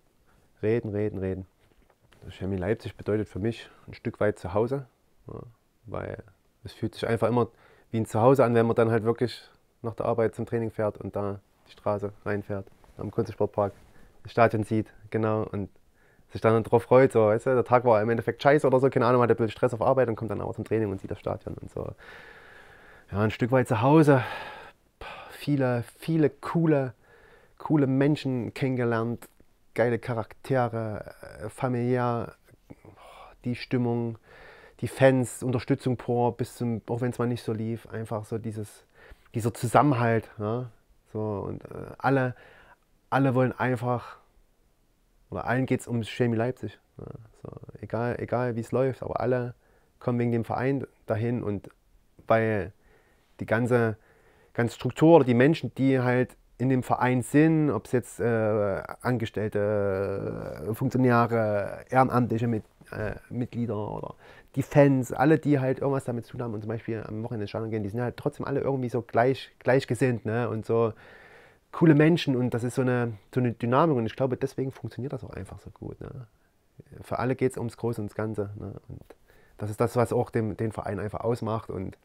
Reden. Das Chemie Leipzig bedeutet für mich ein Stück weit zu Hause, ja, weil es fühlt sich einfach immer wie ein Zuhause an, wenn man dann halt wirklich nach der Arbeit zum Training fährt und da die Straße reinfährt, am Kunstsportpark, das Stadion sieht, genau, und sich dann darauf freut, so, weißt du, der Tag war im Endeffekt scheiße oder so, keine Ahnung, hat ein bisschen Stress auf Arbeit und kommt dann auch zum Training und sieht das Stadion und so. Ja, ein Stück weit zu Hause, viele coole Menschen kennengelernt, geile Charaktere, familiär, die Stimmung, die Fans, Unterstützung pur, auch wenn es mal nicht so lief, einfach so dieser Zusammenhalt. Ja? So, und alle wollen einfach, oder allen geht es um Chemie Leipzig. Ja? So, egal wie es läuft, aber alle kommen wegen dem Verein dahin und weil die ganze Struktur oder die Menschen, die halt in dem Verein sind, ob es jetzt Angestellte, Funktionäre, Ehrenamtliche Mitglieder oder die Fans, alle, die halt irgendwas damit zu tun haben und zum Beispiel am Wochenende ins Stadion gehen, die sind halt trotzdem alle irgendwie so gleichgesinnt, ne? Und so coole Menschen und das ist so eine Dynamik und ich glaube, deswegen funktioniert das auch einfach so gut. Ne? Für alle geht es ums Große und das Ganze. Ne? Und das ist das, was auch den Verein einfach ausmacht und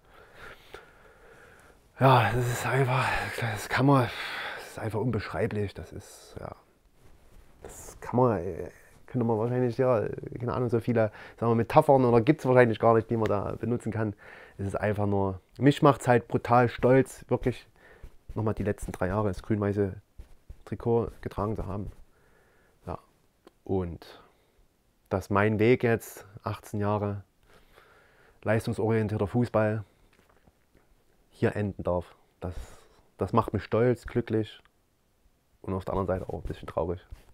ja, das ist einfach, das ist einfach unbeschreiblich. Das ist, ja, das könnte man wahrscheinlich, ja, keine Ahnung, so viele, sagen wir, Metaphern oder gibt es wahrscheinlich gar nicht, die man da benutzen kann. Es ist einfach nur, mich macht es halt brutal stolz, wirklich nochmal die letzten 3 Jahre das grün-weiße Trikot getragen zu haben. Ja, und dass mein Weg jetzt, 18 Jahre leistungsorientierter Fußball, hier enden darf. Das macht mich stolz, glücklich und auf der anderen Seite auch ein bisschen traurig.